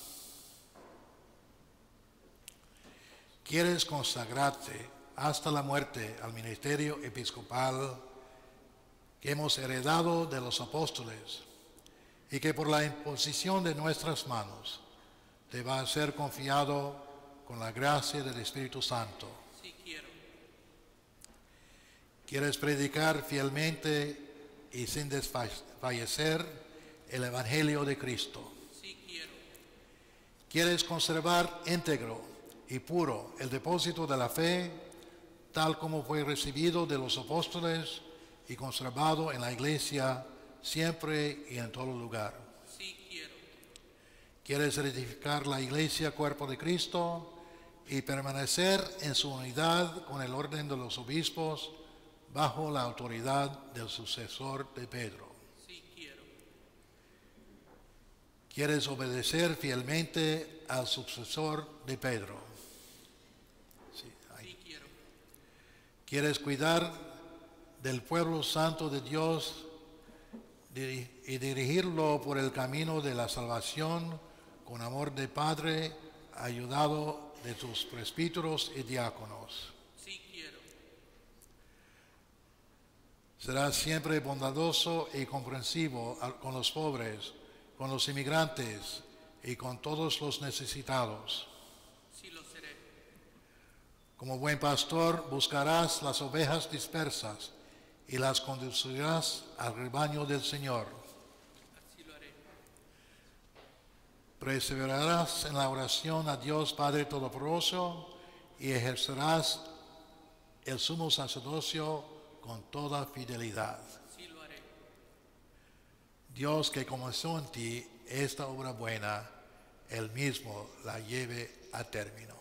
¿quieres consagrarte hasta la muerte al ministerio episcopal que hemos heredado de los apóstoles y que por la imposición de nuestras manos te va a ser confiado con la gracia del Espíritu Santo?
Sí quiero.
¿Quieres predicar fielmente y sin desfallecer el Evangelio de Cristo?
Sí quiero.
¿Quieres conservar íntegro y puro el depósito de la fe, tal como fue recibido de los apóstoles y conservado en la Iglesia siempre y en todo lugar?
Sí quiero.
¿Quieres edificar la Iglesia, cuerpo de Cristo, y permanecer en su unidad con el orden de los obispos bajo la autoridad del sucesor de Pedro?
Sí quiero.
¿Quieres obedecer fielmente al sucesor de Pedro? Sí, ahí.
Sí quiero.
¿Quieres cuidar del pueblo santo de Dios y dirigirlo por el camino de la salvación con amor de Padre, ayudado de tus presbíteros y diáconos?
Sí quiero.
Serás siempre bondadoso y comprensivo con los pobres, con los inmigrantes y con todos los necesitados.
Sí lo seré.
Como buen pastor, buscarás las ovejas dispersas y las conducirás al rebaño del Señor.
Así lo haré.
Perseverarás en la oración a Dios Padre Todopoderoso y ejercerás el sumo sacerdocio con toda fidelidad.
Sí lo haré.
Dios que comenzó en ti esta obra buena, Él mismo la lleve a término.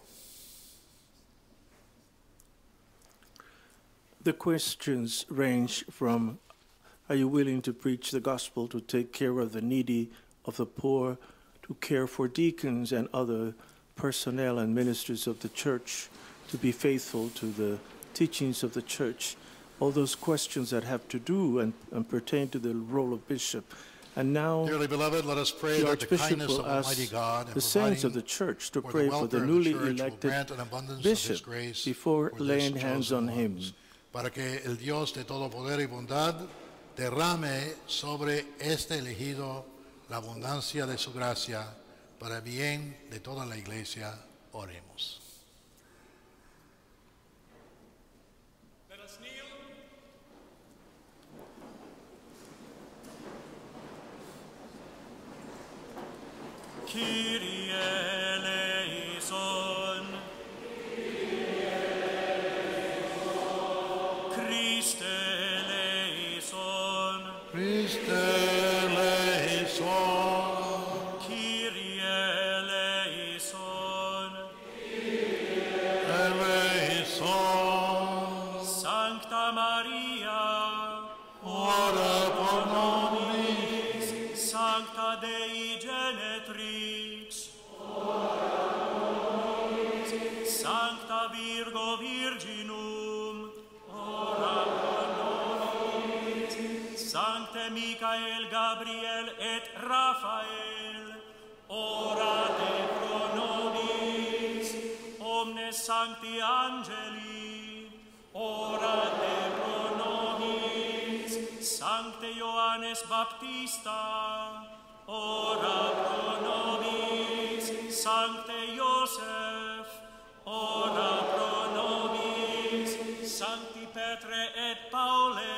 The questions range from, are you willing to preach the gospel, to take care of the needy, of the poor, to care for deacons and other personnel and ministers of the church, to be faithful to the teachings of the church, all those questions that have to do and pertain to the role of bishop. And now
Dearly beloved, let us pray
the
that the
Archbishop
kindness
will
of Almighty
ask
God in
the saints of
providing
the church to
for
pray
the
for the
welfare of
newly
the church will
elected
grant an abundance of
bishop
His grace
before
for this
laying hands
chosen
on him.
ones, para que el Dios de todo poder y bondad derrame sobre este elegido la abundancia de su gracia para bien de toda la iglesia. Oremos.
Let us kneel. Kyrie eleison. Christe
eleison.
Kyrie eleison.
Eleison.
Sancta Maria,
Ora pro nobis.
Sancta Dei Genetrix, Sancta Virgo Virginum, ora pro nobis. Sancte Michael, Gabriel et Raphael, orate pro nobis. Omnes Sancti Angeli, orate pro nobis. Sancte Ioannes Baptista, ora pro nobis. Sancte Iosef, ora pro nobis. Sancti Petre et Paule,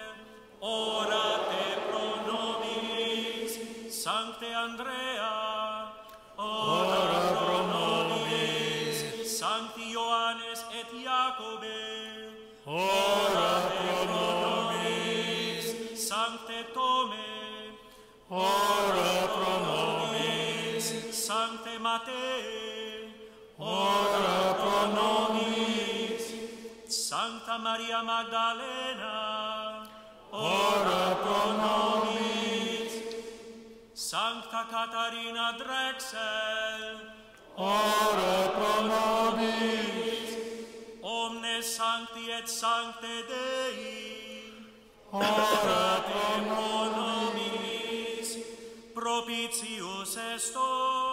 orate pro nobis. Sancte Andrea, ora pro nobis. Sancti Ioannes et Jacobe,
Ora pro
nobis. Sancte Tome,
Ora pro nobis.
Sancte Matei,
Ora pro nobis.
Sancta Maria Magdalena,
Ora pro nobis.
Sancta Catarina Drexel,
Ora pro nobis.
Omnes Sancti et Sancte Dei,
Ora pro
nobis. Propitius esto,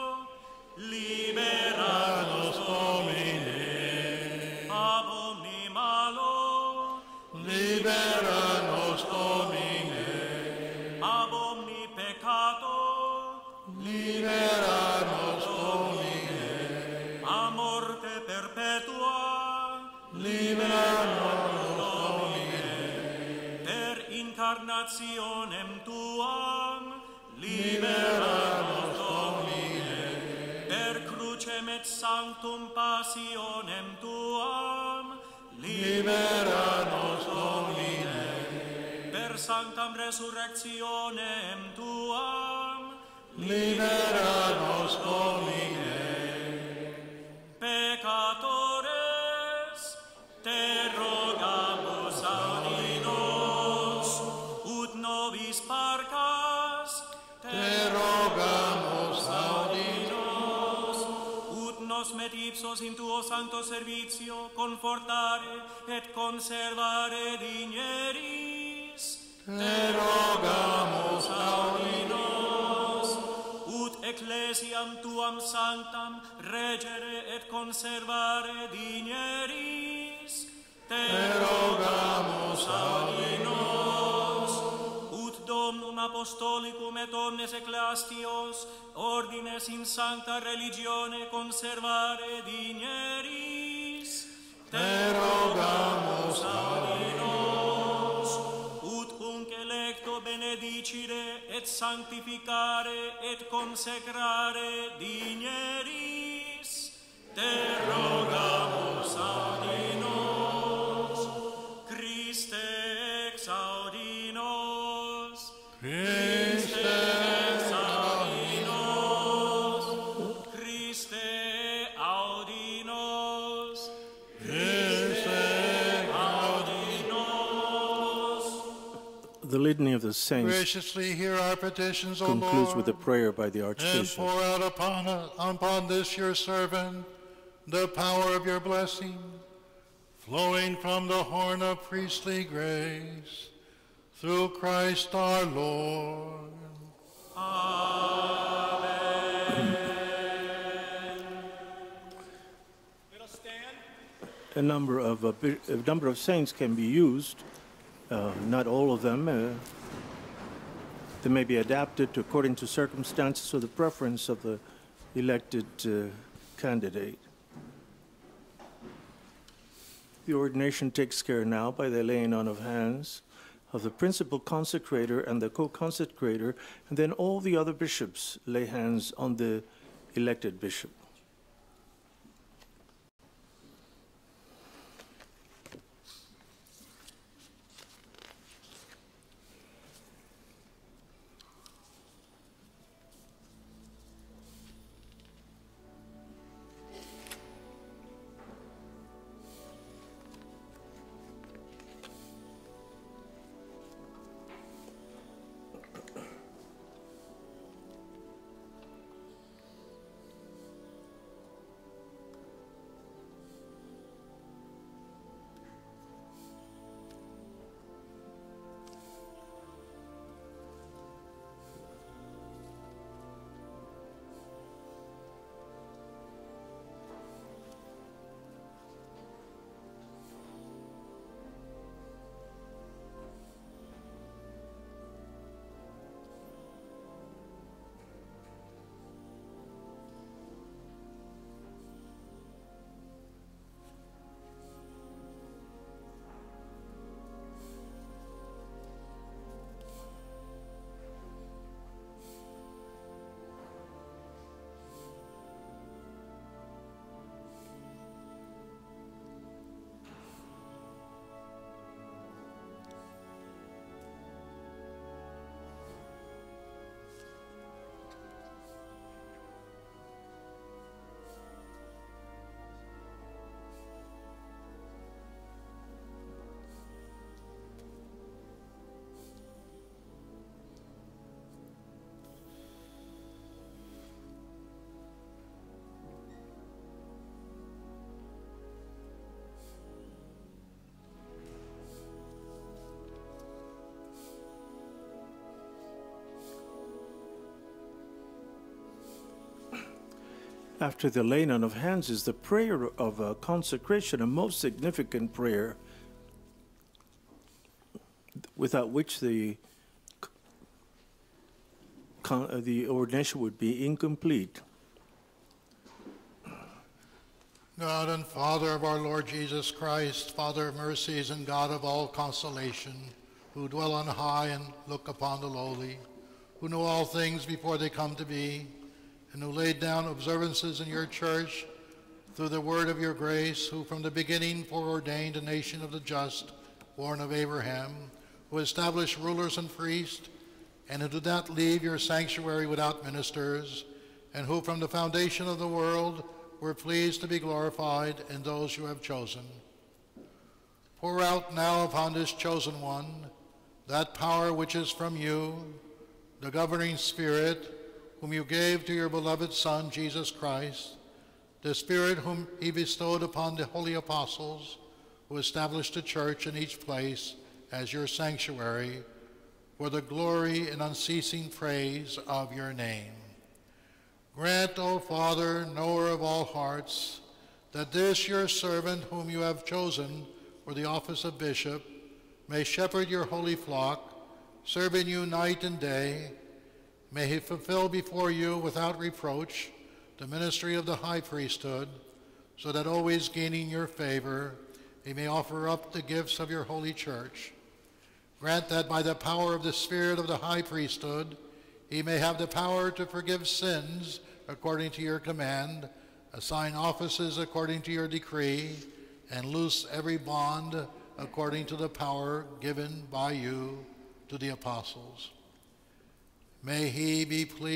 libera nos
Domine.
ab omni malo,
Libera nos Domine.
ab omni peccato,
Libera nos Domine.
a morte perpetua,
Libera nos Domine.
per incarnationem tuam,
Libera nos Domine.
per crucem et sanctum passionem tuam,
Libera nos Domine.
per sanctam resurrectionem tuam,
Libera nos Domine.
Peccatores, te rogamus audi nos, ut nobis parcas,
Te rogamos audi
nos, ut nos met ipsos in tuo sancto servitio confortare et conservare digneris.
Te rogamos audi
nos, ut ecclesiam tuam sanctam regere et conservare digneris. Te
rogamos
audi nos, ut Domnum Apostolicum et omnes ecclesios ordines in sancta religione conservare digneris.
Te rogamos
audi nos, ut unc electo benedicere et sanctificare et consecrare digneris. Te rogamos audi nos, Christe exaudi nos,
Christe
exaudi nos, Christe audi nos,
Christe
audi nos.
The Litany of the Saints
graciously hear our petitions, O
concludes
Lord,
with a prayer by the
and
Archbishop.
pour out upon this your servant the power of your blessing, flowing from the horn of priestly grace, through Christ our Lord.
A number of saints can be used, not all of them. They may be adapted according to circumstances or the preference of the elected candidate. The ordination takes care now, by the laying on of hands, of the principal consecrator and the co-consecrator, and then all the other bishops lay hands on the elected bishop. after the laying on of hands is the prayer of consecration, a most significant prayer, without which the ordination would be incomplete.
God and Father of our Lord Jesus Christ, Father of mercies and God of all consolation, who dwell on high and look upon the lowly, who know all things before they come to be, and who laid down observances in your church through the word of your grace, who from the beginning foreordained a nation of the just, born of Abraham, who established rulers and priests, and who did not leave your sanctuary without ministers, and who from the foundation of the world were pleased to be glorified in those you have chosen. Pour out now upon this chosen one that power which is from you, the governing Spirit, whom you gave to your beloved Son, Jesus Christ, the Spirit whom he bestowed upon the holy apostles, who established the church in each place as your sanctuary, for the glory and unceasing praise of your name. Grant, O Father, knower of all hearts, that this your servant whom you have chosen for the office of bishop may shepherd your holy flock, serving you night and day. May he fulfill before you without reproach the ministry of the high priesthood, so that always gaining your favor, he may offer up the gifts of your holy church. Grant that by the power of the Spirit of the high priesthood, he may have the power to forgive sins according to your command, assign offices according to your decree, and loose every bond according to the power given by you to the apostles. May he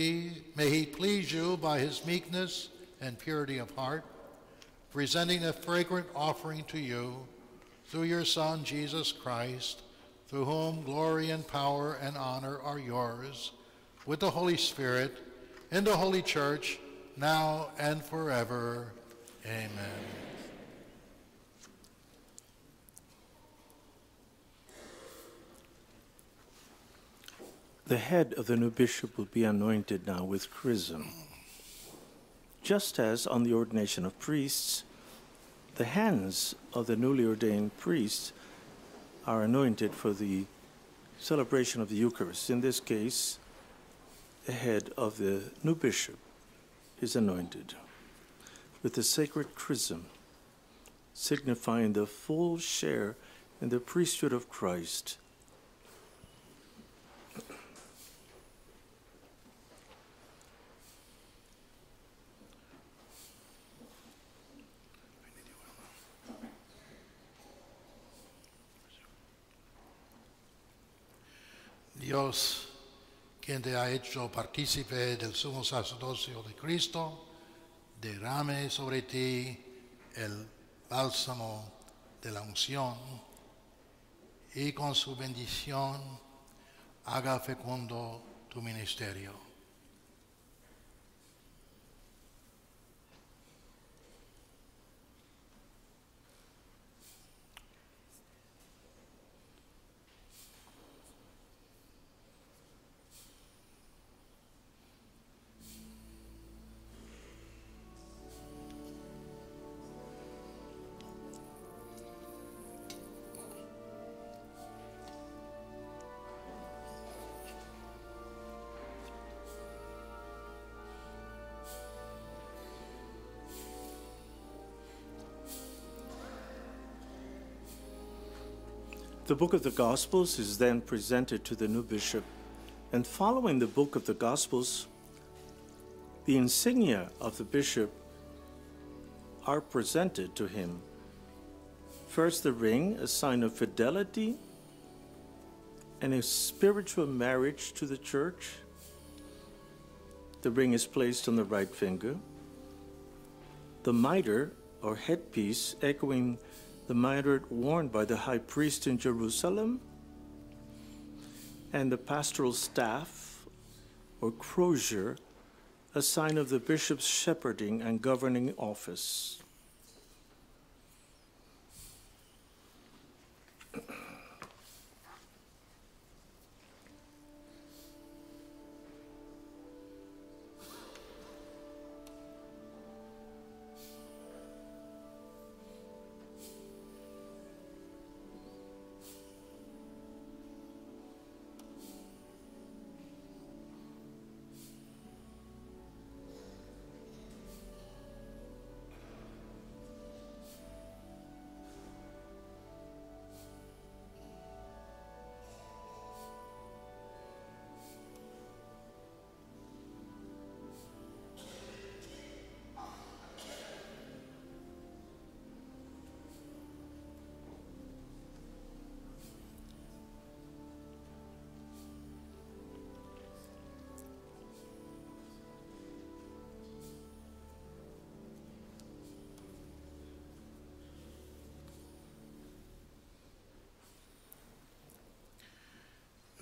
please you by his meekness and purity of heart, presenting a fragrant offering to you through your Son, Jesus Christ, through whom glory and power and honor are yours, with the Holy Spirit, in the Holy Church, now and forever. Amen.
The head of the new bishop will be anointed now with chrism. Just as on the ordination of priests, the hands of the newly ordained priests are anointed for the celebration of the Eucharist. In this case, the head of the new bishop is anointed with the sacred chrism, signifying the full share in the priesthood of Christ.
Dios, quien te ha hecho partícipe del sumo sacerdocio de Cristo, derrame sobre ti el bálsamo de la unción y con su bendición haga fecundo tu ministerio.
The book of the Gospels is then presented to the new bishop, and following the book of the Gospels, the insignia of the bishop are presented to him. First, the ring, a sign of fidelity and a spiritual marriage to the church. The ring is placed on the right finger. The mitre, or headpiece, echoing the mitre worn by the high priest in Jerusalem, and the pastoral staff, or crozier, a sign of the bishop's shepherding and governing office.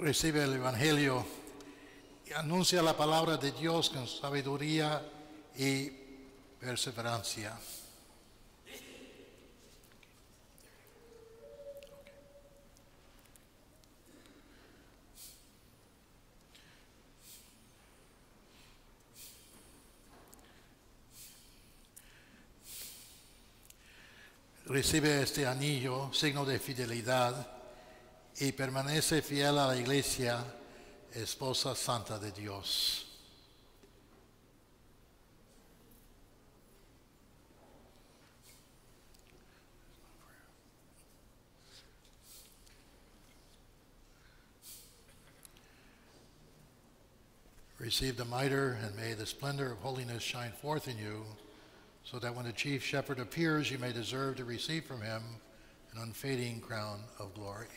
recibe el Evangelio y anuncia la palabra de Dios con sabiduría y perseverancia. Recibe este anillo, signo de fidelidad, y permanece fiel a la Iglesia, esposa santa de Dios. Receive the mitre, and may the splendor of holiness shine forth in you, so that when the chief shepherd appears, you may deserve to receive from him an unfading crown of glory.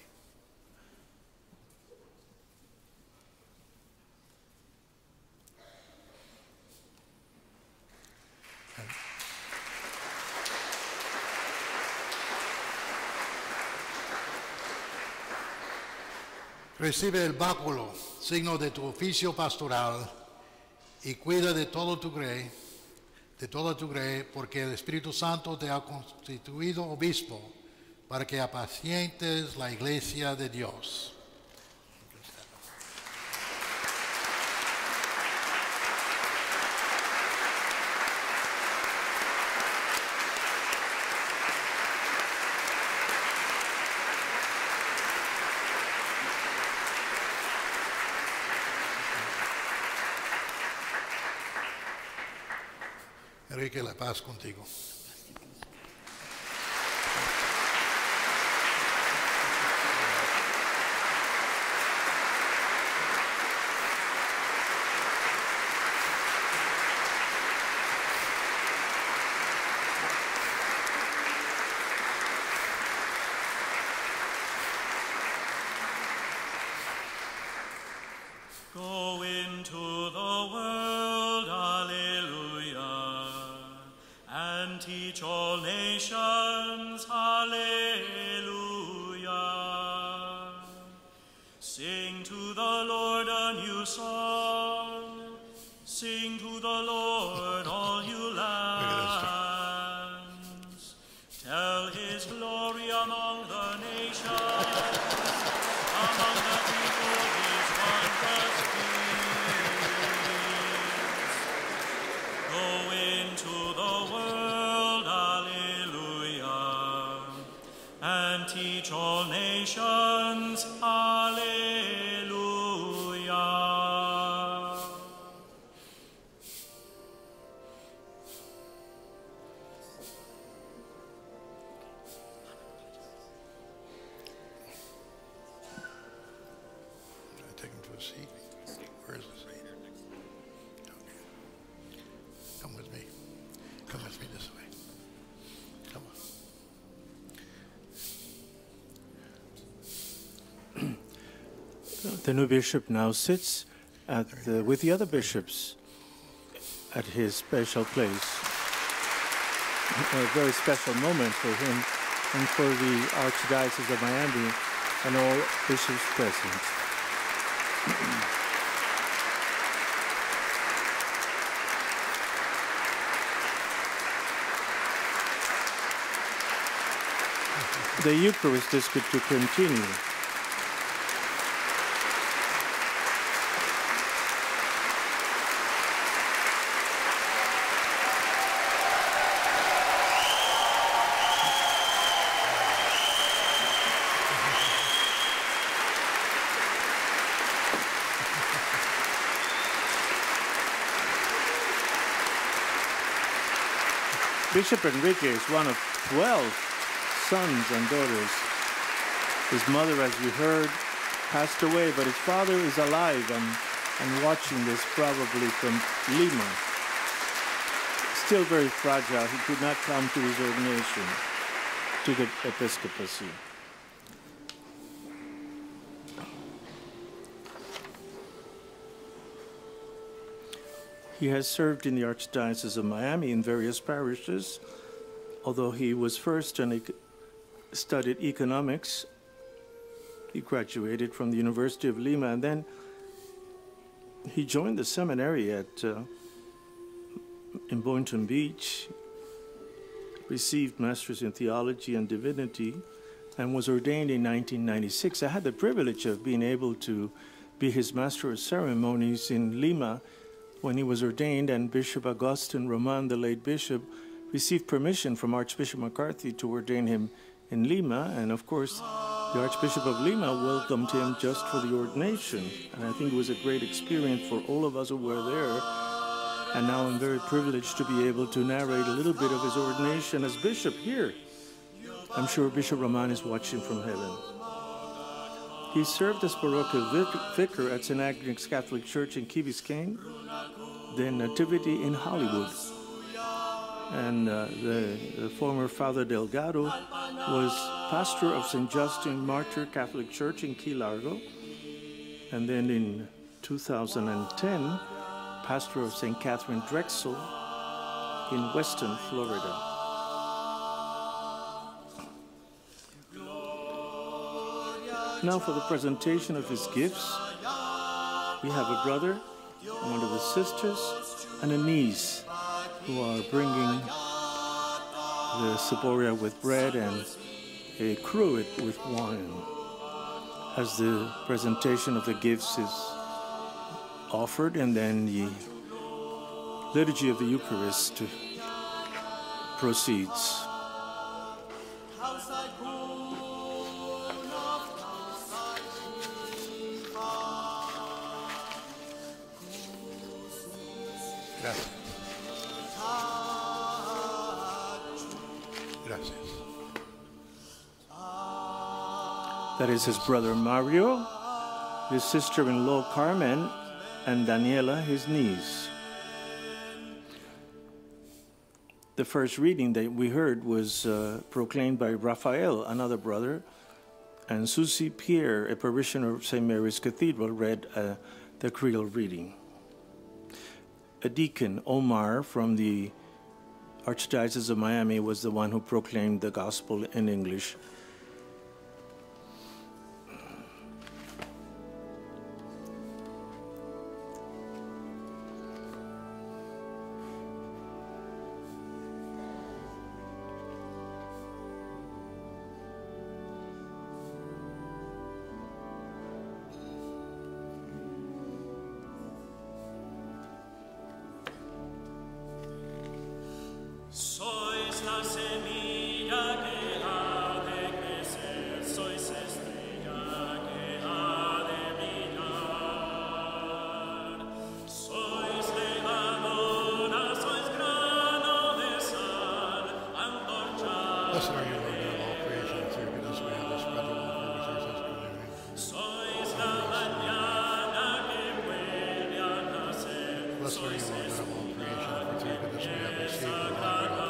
Recibe el báculo, signo de tu oficio pastoral, y cuida de todo tu grey, porque el Espíritu Santo te ha constituido obispo para que apacientes la iglesia de Dios. Enrique, la paz contigo.
Go into the world, hallelujah, and teach all nations, hallelujah. Sing to the Lord a new song, sing to the Lord all you lands. Tell his glory among the nations, among the people his wondrous deeds. Go into the world, hallelujah, and teach all nations, hallelujah.
Take him to a seat. Where is the seat? Okay. Come with me. Come with me this way. Come on.
The new bishop now sits with the other bishops at his special place. A very special moment for him and for the Archdiocese of Miami and all bishops present. The Eucharist is good to continue. Bishop Enrique is one of 12 sons and daughters. His mother, as you heard, passed away, but his father is alive and watching this probably from Lima. Still very fragile. He could not come to his ordination, to the episcopacy. He has served in the Archdiocese of Miami in various parishes, although he was first and studied economics He graduated from the University of Lima, and then he joined the seminary in Boynton Beach, received Masters in Theology and Divinity, and was ordained in 1996. I had the privilege of being able to be his Master of Ceremonies in Lima when he was ordained, and Bishop Agustin Roman, the late bishop, received permission from Archbishop McCarthy to ordain him in Lima, and of course, the Archbishop of Lima welcomed him just for the ordination, and I think it was a great experience for all of us who were there. And now I'm very privileged to be able to narrate a little bit of his ordination as bishop here. I'm sure Bishop Roman is watching from heaven. He served as parochial vicar at St. Agnes Catholic Church in Key Biscayne, then Nativity in Hollywood. And the former Father Delgado was pastor of St. Justin Martyr Catholic Church in Key Largo, and then in 2010, pastor of St. Catherine Drexel in Weston, Florida. Now for the presentation of his gifts, we have a brother, one of the sisters, and a niece who are bringing the ciboria with bread and a cruet with wine as the presentation of the gifts is offered, and then the liturgy of the Eucharist proceeds.
Gracias. Gracias.
That is his brother Mario, his sister-in-law Carmen, and Daniela, his niece. The first reading that we heard was proclaimed by Raphael, another brother, and Susie Pierre, a parishioner of St. Mary's Cathedral, read the Creole reading. A deacon, Omar, from the Archdiocese of Miami, was the one who proclaimed the gospel in English.
Sois la semilla que ha de crecer, sois estrella que ha de brillar. Sois levadura, sois grano de sal, antorcha.
Blessed are you, Lord God of all creation, through your goodness we have this bread of life, which is such community.
Sois la mañana que vuelve a nacer.
Blessed are you, Lord God of all creation, for through your goodness we have received the life.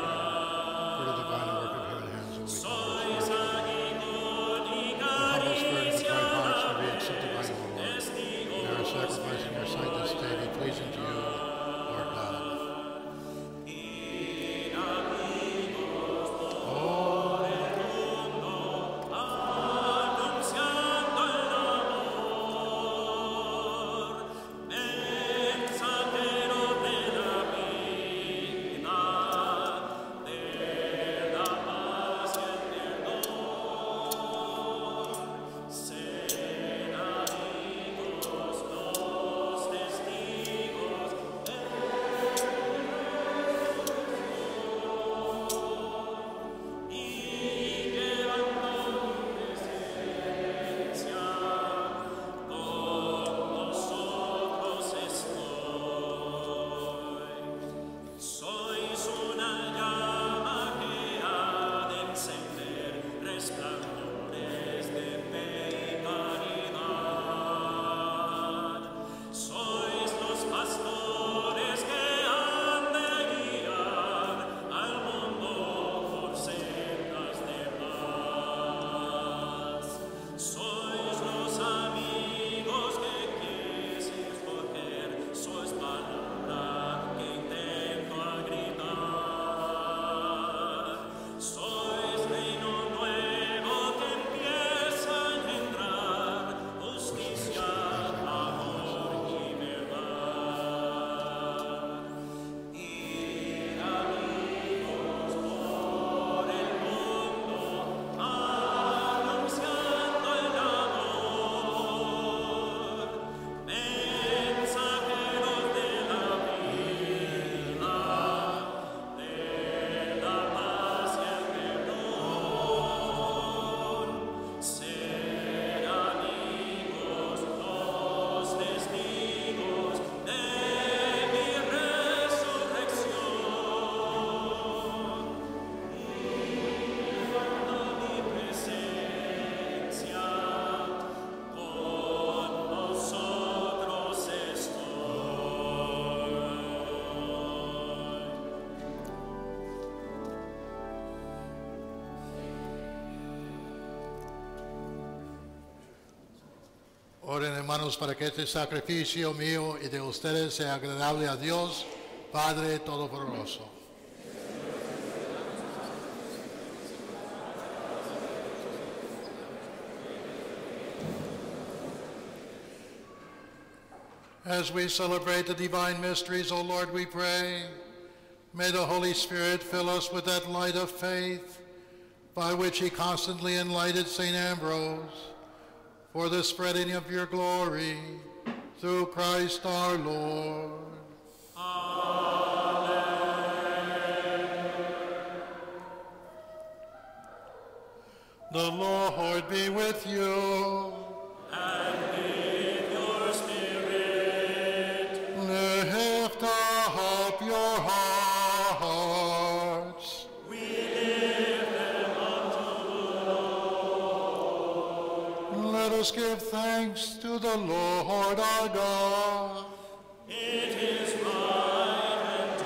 Sacrificing your sight this day be pleasing to you, Lord God. Oh, Oren, hermanos, para que este sacrificio mío y de ustedes sea agradable a Dios, Padre Todopoderoso. As we celebrate the divine mysteries, O Lord, we pray, may the Holy Spirit fill us with that light of faith by which he constantly enlightened St. Ambrose for the spreading of your glory through Christ our Lord. Amen. The Lord be with you. Lift up your hearts. We lift them up to the Lord. Let us give thanks to the Lord our God. It is right and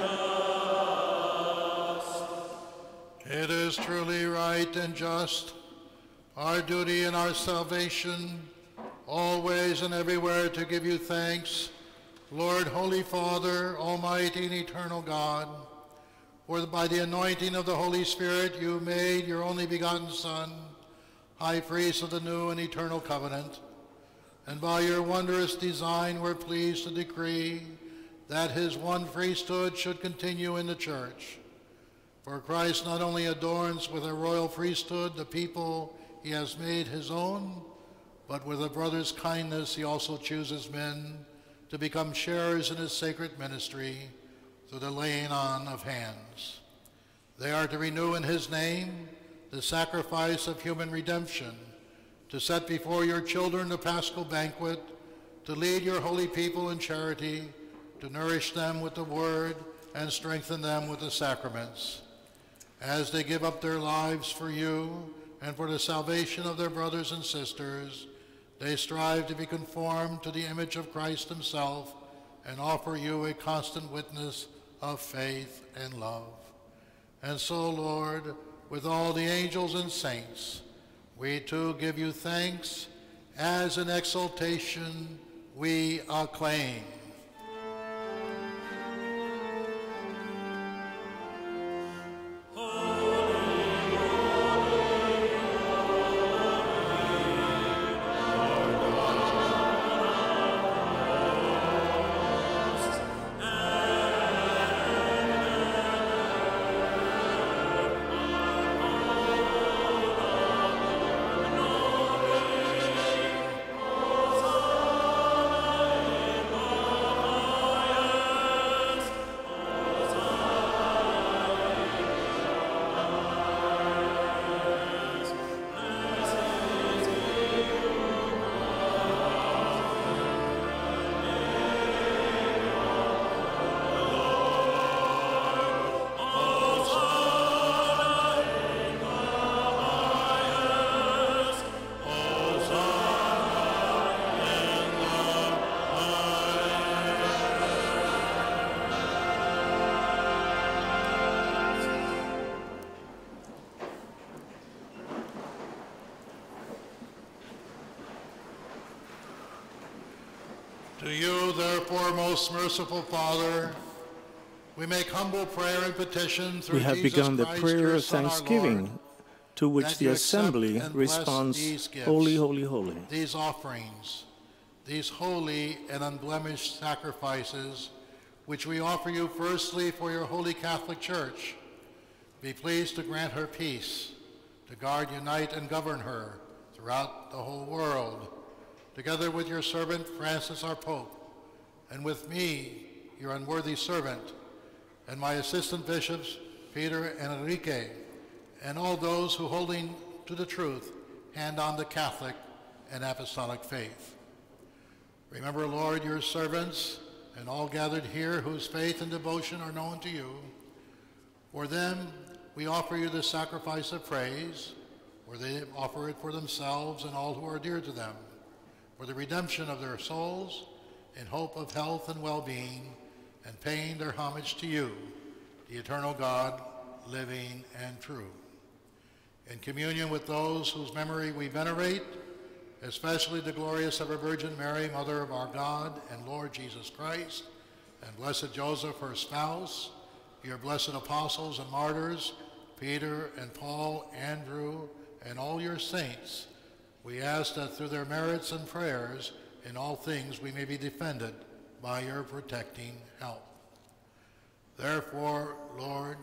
just. It is truly right and just, our duty and our salvation, always and everywhere to give you thanks, Lord, Holy Father, Almighty and Eternal God, for by the anointing of the Holy Spirit you made your only begotten Son, High Priest of the new and eternal covenant, and by your wondrous design were pleased to decree that his one priesthood should continue in the Church. For Christ not only adorns with a royal priesthood the people he has made his own, but with a brother's kindness he also chooses men to become sharers in his sacred ministry through the laying on of hands. They are to renew in his name the sacrifice of human redemption, to set before your children the Paschal banquet, to lead your holy people in charity, to nourish them with the word and strengthen them with the sacraments. As they give up their lives for you and for the salvation of their brothers and sisters, they strive to be conformed to the image of Christ himself and offer you a constant witness of faith and love. And so, Lord, with all the angels and saints, we too give you thanks as in exaltation we acclaim. To you, therefore, most merciful Father, we make humble prayer and petition through
We have
Jesus
begun the
Christ,
prayer
your
of
Son, our
thanksgiving,
Lord,
to which
that
the
you accept
assembly
and bless
responds,
these gifts,
Holy, holy, holy.
these offerings, these holy and unblemished sacrifices, which we offer you firstly for your holy Catholic Church. Be pleased to grant her peace, to guard, unite, and govern her throughout the whole world, together with your servant Francis our Pope, and with me, your unworthy servant, and my assistant bishops, Peter and Enrique, and all those who, holding to the truth, hand on the Catholic and apostolic faith. Remember, Lord, your servants and all gathered here whose faith and devotion are known to you. For them, we offer you the sacrifice of praise, for they offer it for themselves and all who are dear to them, for the redemption of their souls, in hope of health and well-being, and paying their homage to you, the eternal God, living and true. In communion with those whose memory we venerate, especially the glorious ever Virgin Mary, Mother of our God and Lord Jesus Christ, and blessed Joseph, her spouse, your blessed apostles and martyrs, Peter and Paul, Andrew, and all your saints, we ask that through their merits and prayers, in all things we may be defended by your protecting help. Therefore, Lord,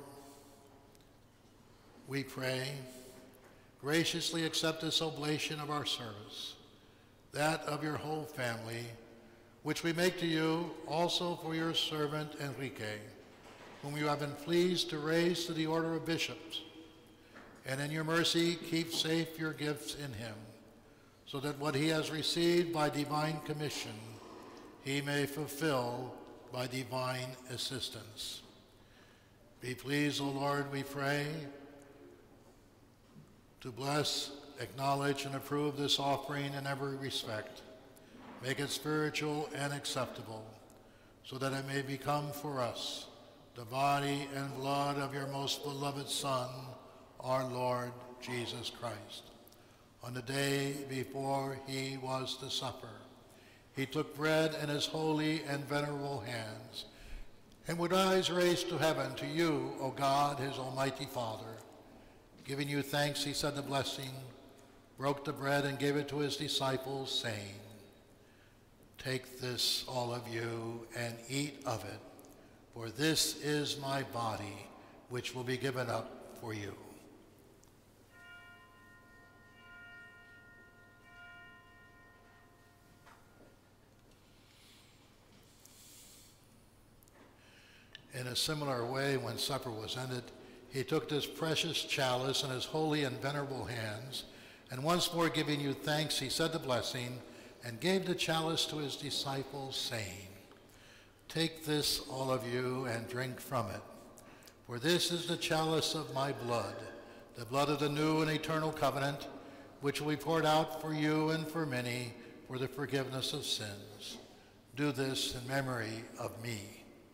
we pray, graciously accept this oblation of our service, that of your whole family, which we make to you also for your servant Enrique, whom you have been pleased to raise to the order of bishops, and in your mercy keep safe your gifts in him, so that what he has received by divine commission, he may fulfill by divine assistance. Be pleased, O Lord, we pray, to bless, acknowledge, and approve this offering in every respect. Make it spiritual and acceptable, so that it may become for us the body and blood of your most beloved Son, our Lord Jesus Christ. On the day before he was to suffer, he took bread in his holy and venerable hands, and with eyes raised to heaven, to you, O God, his almighty Father, giving you thanks, he said the blessing, broke the bread and gave it to his disciples, saying, "Take this, all of you, and eat of it, for this is my body, which will be given up for you." In a similar way, when supper was ended, he took this precious chalice in his holy and venerable hands, and once more giving you thanks, he said the blessing, and gave the chalice to his disciples, saying, "Take this, all of you, and drink from it, for this is the chalice of my blood, the blood of the new and eternal covenant, which will be poured out for you and for many for the forgiveness of sins. Do this in memory of me."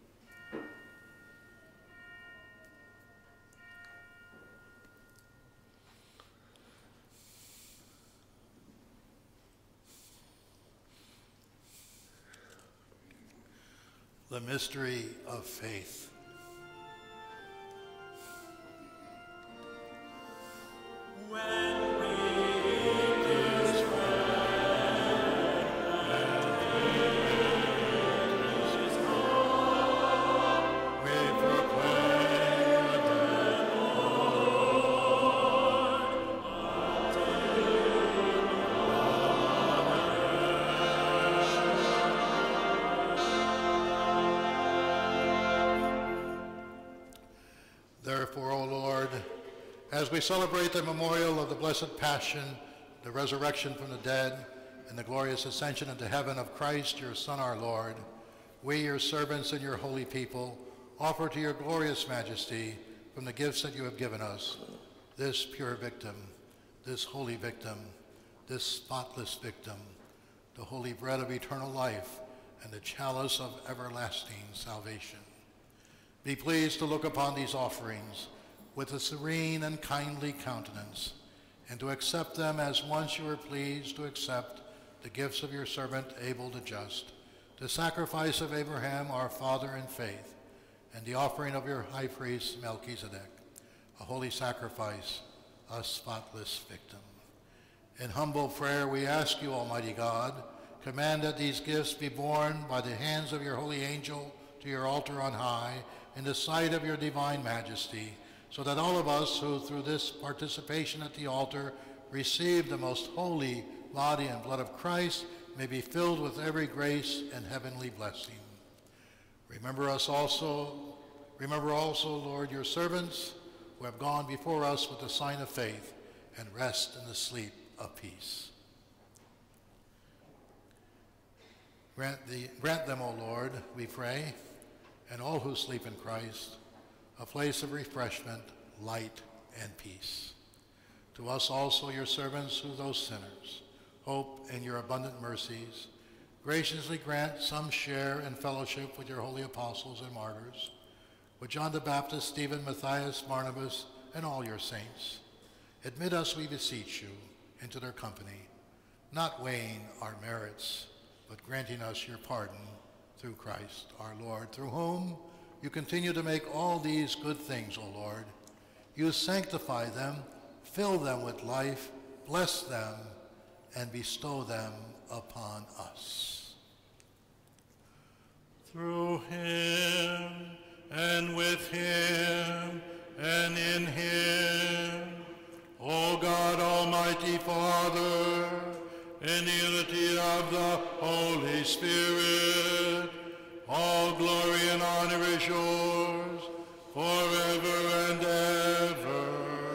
The mystery of faith.
When we eat this bread and drink this cup, we proclaim the death of the Lord until he
Therefore, O Lord, as we celebrate the memorial of the blessed passion, the resurrection from the dead, and the glorious ascension into heaven of Christ, your Son, our Lord, we, your servants and your holy people, offer to your glorious majesty from the gifts that you have given us, this pure victim, this holy victim, this spotless victim, the holy bread of eternal life, and the chalice of everlasting salvation. Be pleased to look upon these offerings with a serene and kindly countenance, and to accept them as once you were pleased to accept the gifts of your servant Abel the just, the sacrifice of Abraham our father in faith, and the offering of your high priest Melchizedek, a holy sacrifice, a spotless victim. In humble prayer we ask you, Almighty God, command that these gifts be borne by the hands of your holy angel to your altar on high, in the sight of your divine majesty, so that all of us who through this participation at the altar receive the most holy body and blood of Christ may be filled with every grace and heavenly blessing. Remember also, Lord, your servants who have gone before us with the sign of faith, and rest in the sleep of peace. Grant them, O Lord, we pray, and all who sleep in Christ, a place of refreshment, light, and peace. To us also, your servants, who those sinners, hope in your abundant mercies, graciously grant some share and fellowship with your holy apostles and martyrs, with John the Baptist, Stephen, Matthias, Barnabas, and all your saints. Admit us, we beseech you, into their company, not weighing our merits, but granting us your pardon through Christ our Lord, through whom you continue to make all these good things, O Lord. You sanctify them, fill them with life, bless them, and bestow them upon us.
Through him, and with him, and in him, O God, Almighty Father, in the unity of the Holy Spirit, all glory and honor is yours, forever and ever.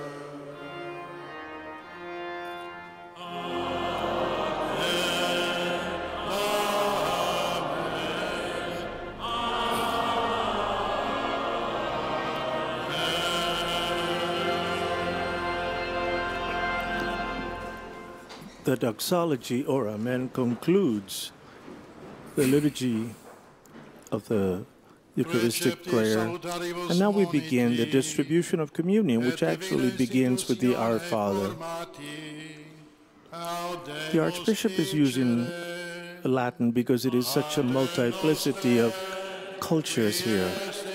The doxology or amen concludes the liturgy of the Eucharistic prayer. And now we begin the distribution of communion, which actually begins with the Our Father. The Archbishop is using Latin because it is such a multiplicity of cultures here.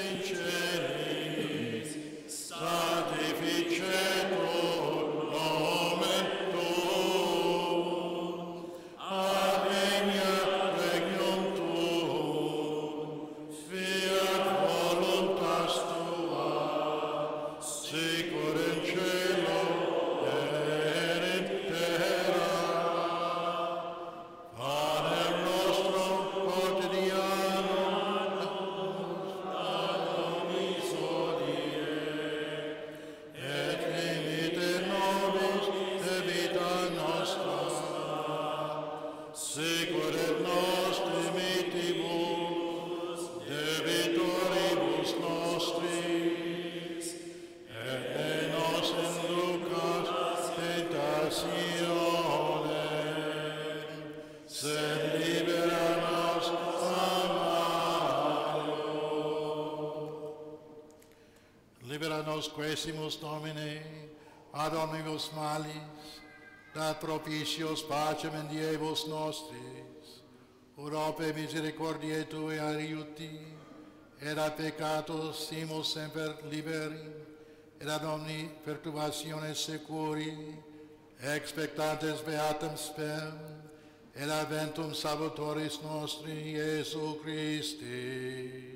Quesimus Domine, ad omnibus malis, dat propitios pacem in diebus nostris, urope misericordiae Tue aiuti, et ad peccatos simus semper liberi, et ad omni perturbationes securi, expectantes beatum spem, et adventum salvatoris nostri, Iesu Christi.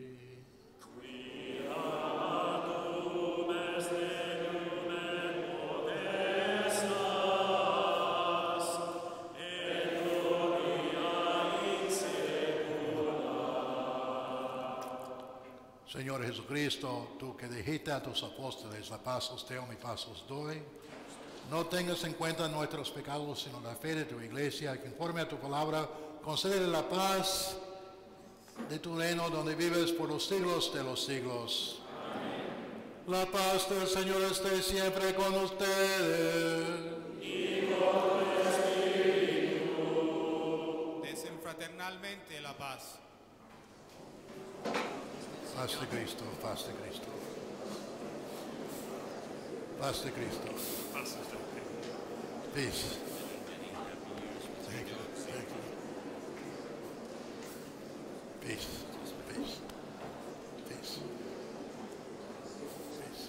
Señor Jesucristo, tú que dijiste a tus apóstoles, la paz os dejo, mi paz os doy, no tengas en cuenta nuestros pecados, sino la fe de tu iglesia, que conforme a tu palabra, concédele la paz de tu reino, donde vives por los siglos de los siglos. Amén. La paz del Señor esté siempre con ustedes.
Y con tu espíritu. Desen fraternalmente la paz.
Paz de Cristo, paz de Cristo. Paz de Cristo. Peace. Thank you, thank you. Peace, peace, peace. Peace.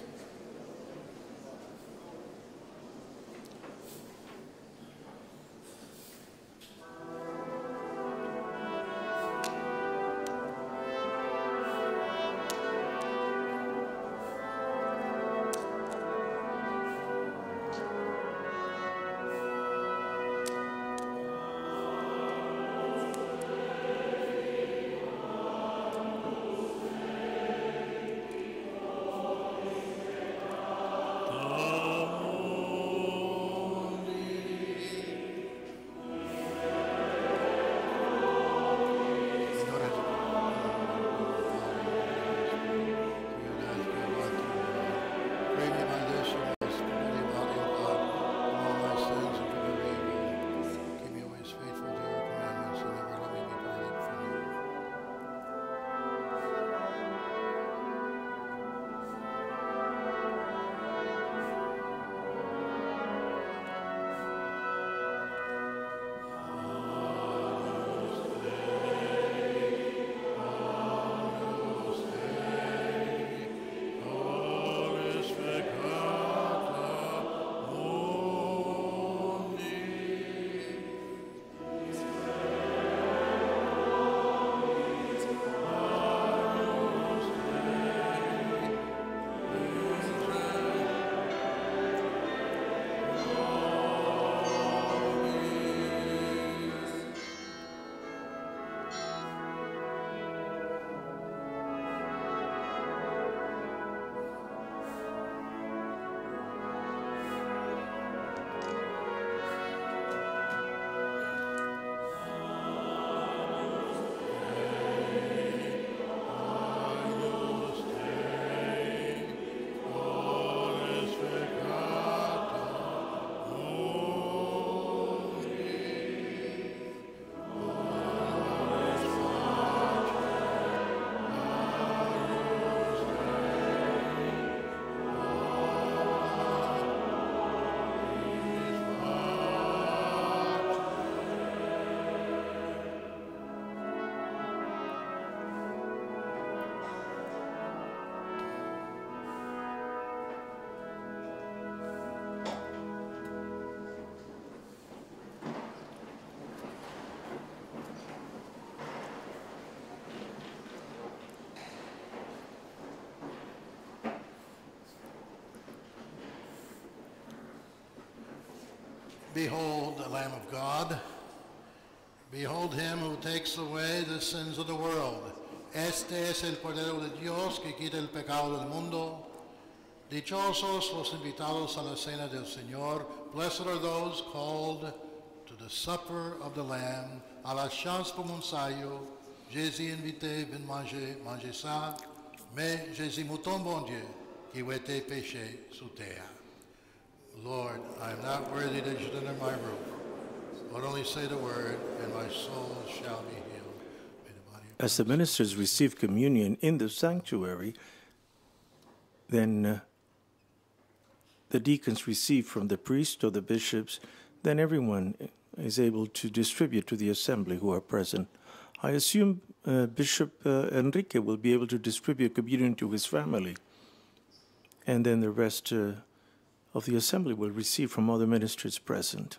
Behold the Lamb of God. Behold him who takes away the sins of the world. Este es el Cordero de Dios que quita el pecado del mundo. Dichosos los invitados a la cena del Señor. Blessed are those called to the supper of the Lamb. À la chance pour mon saillot. Jésus invité, vin manger, manger ça. Mais Jésus mouton bon Dieu, qui a été péché sous terre. Lord, I am not worthy that you should enter my roof, but only say the word, and my soul shall be healed. May the body of
As the ministers receive communion in the sanctuary, then the deacons receive from the priest or the bishops, then everyone is able to distribute to the assembly who are present. I assume Bishop Enrique will be able to distribute communion to his family, and then the rest of the assembly will receive from other ministers present.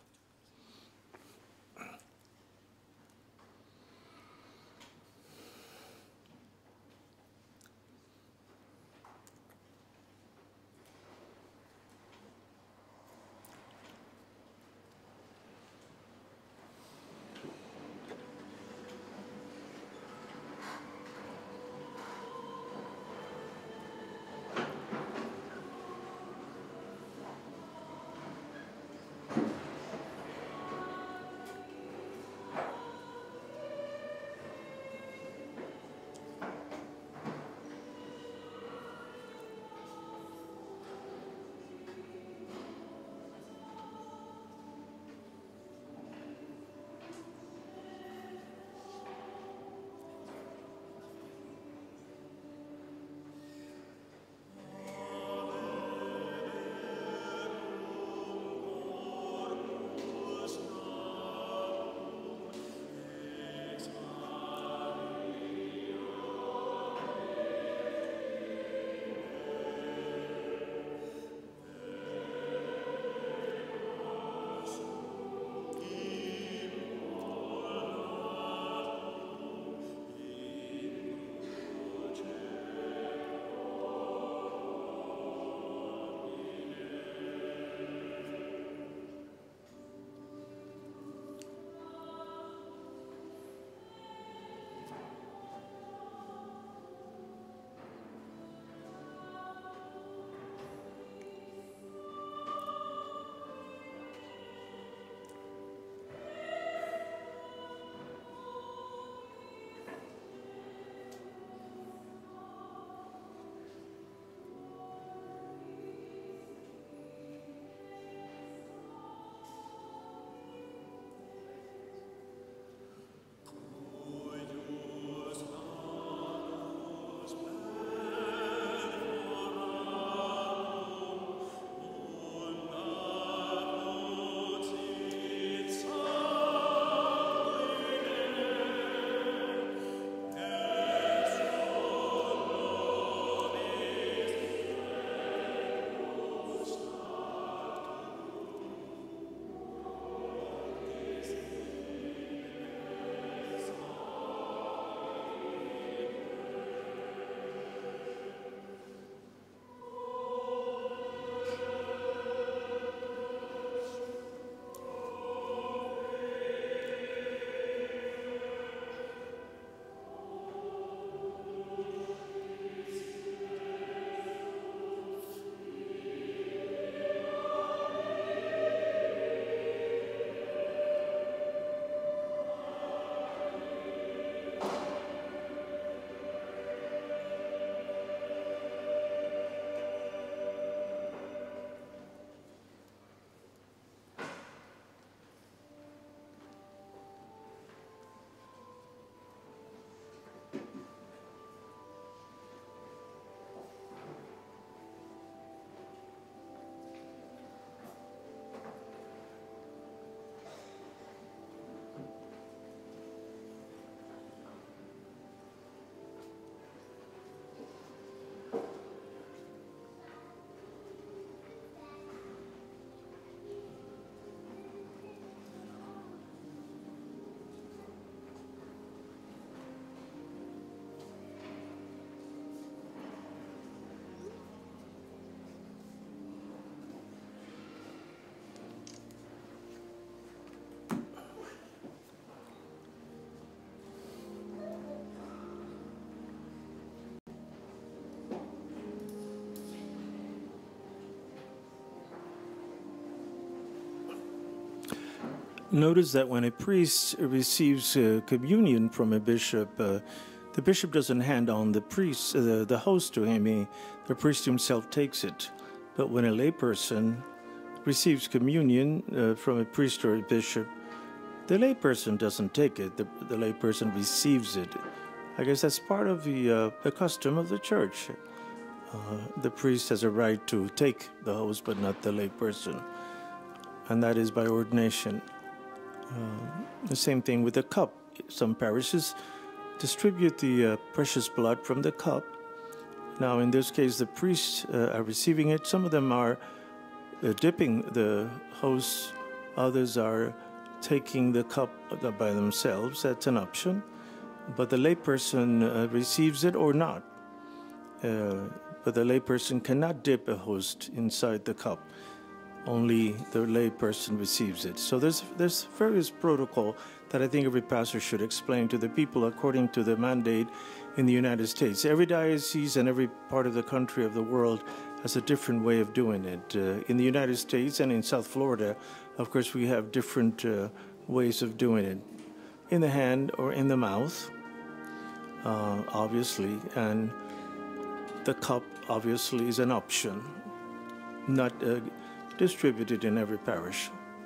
Notice that when a priest receives communion from a bishop, the bishop doesn't hand on the host to him. The priest himself takes it. But when a layperson receives communion from a priest or a bishop, the layperson doesn't take it. The layperson receives it. I guess that's part of the custom of the church. The priest has a right to take the host, but not the layperson. And that is by ordination. The same thing with the cup. Some parishes distribute the precious blood from the cup. Now, in this case, the priests are receiving it. Some of them are dipping the host. Others are taking the cup by themselves. That's an option. But the layperson receives it or not. But the layperson cannot dip a host inside the cup. Only the layperson receives it. So there's various protocol that I think every pastor should explain to the people according to the mandate in the United States. Every diocese and every part of the country of the world has a different way of doing it. In the United States and in South Florida, of course, we have different ways of doing it. In the hand or in the mouth, obviously, and the cup, obviously, is an option, not distributed in every parish.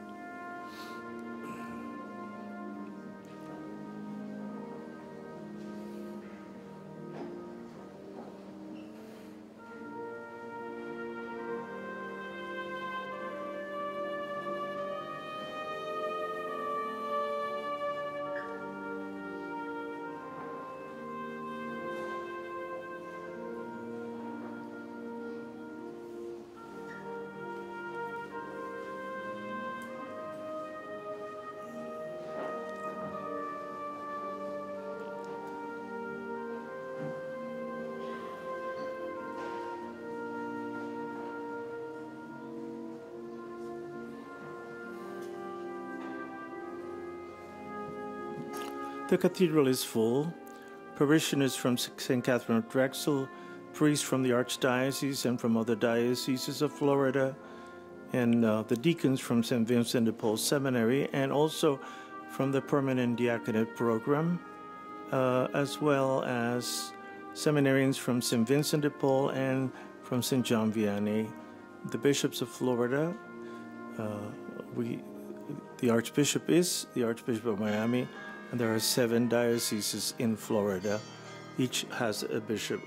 The cathedral is full. Parishioners from St. Catherine of Drexel, priests from the Archdiocese and from other dioceses of Florida, and the deacons from St. Vincent de Paul Seminary, and also from the Permanent Diaconate Program, as well as seminarians from St. Vincent de Paul and from St. John Vianney, the bishops of Florida. The Archbishop is the Archbishop of Miami, and there are 7 dioceses in Florida. Each has a bishop.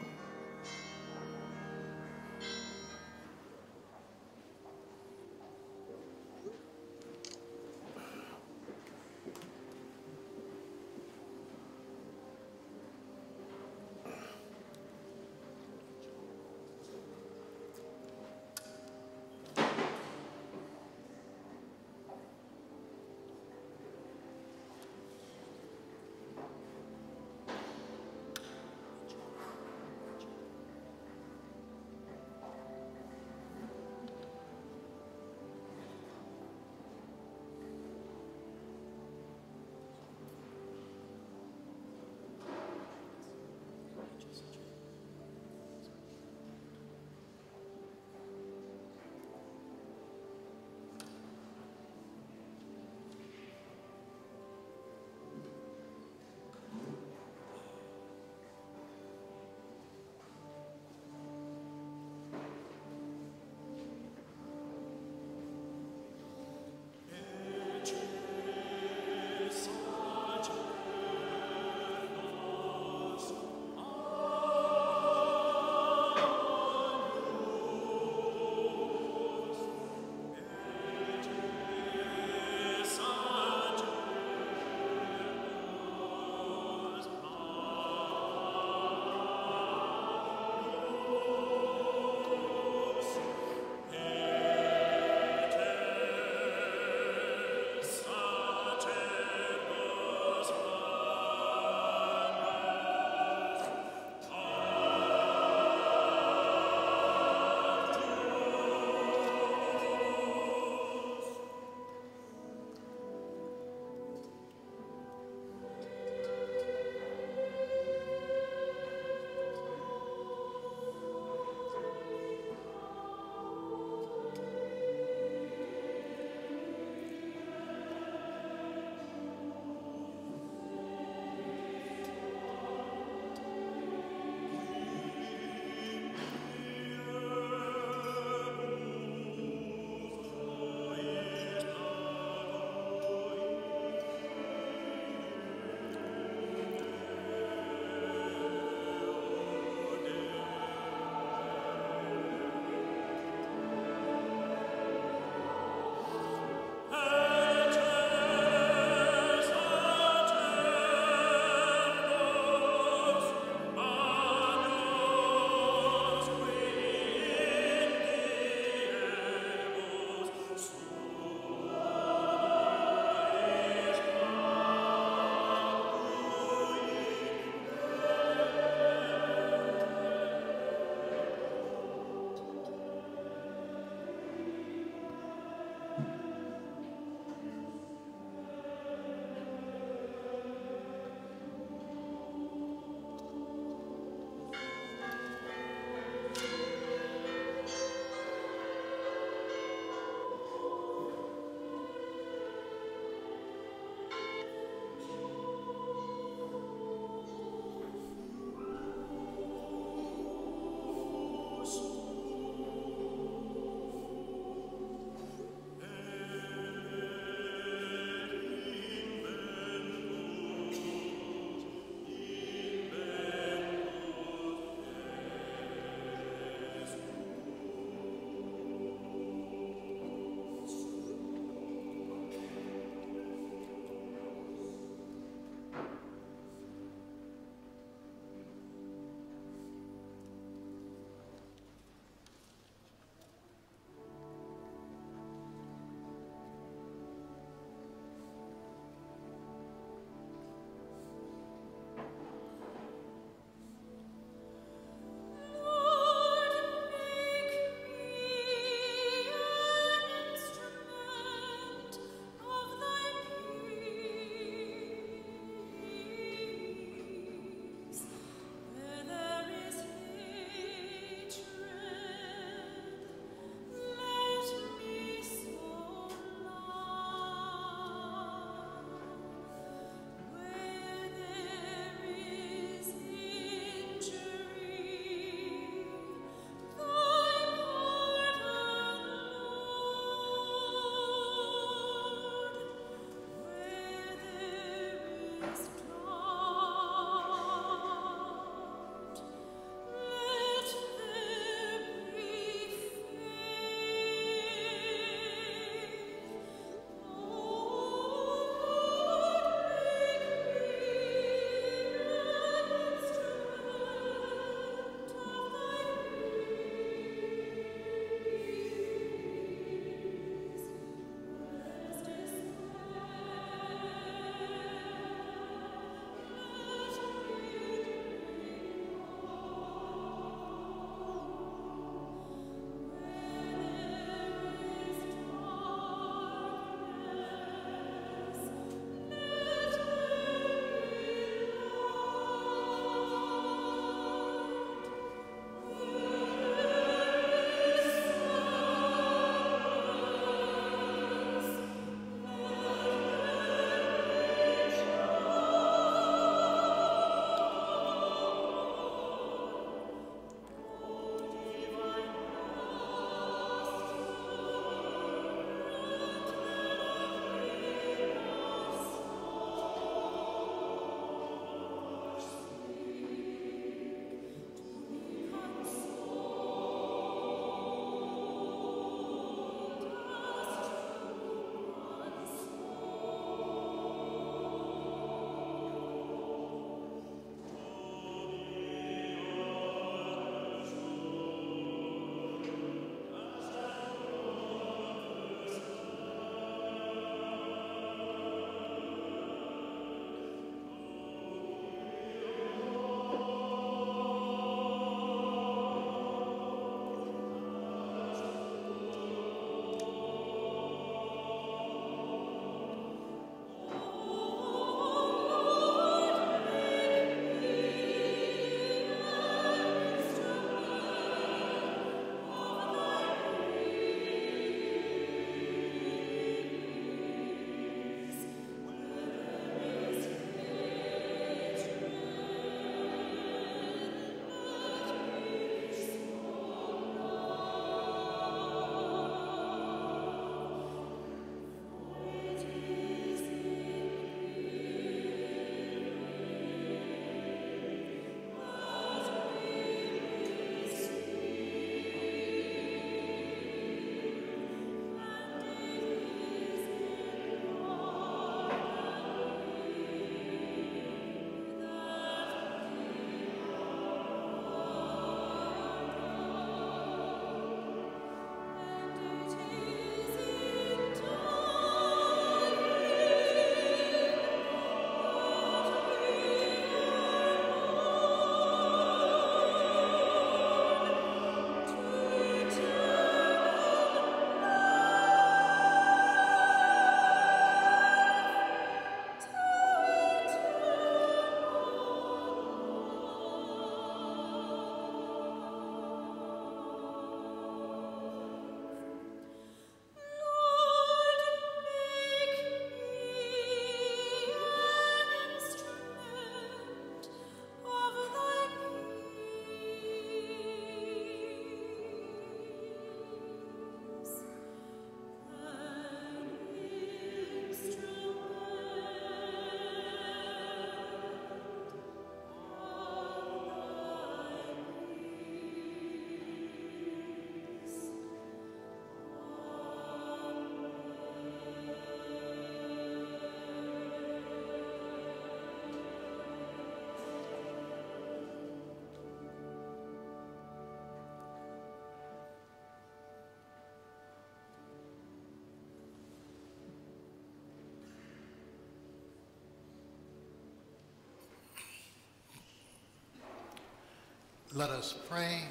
Let us pray.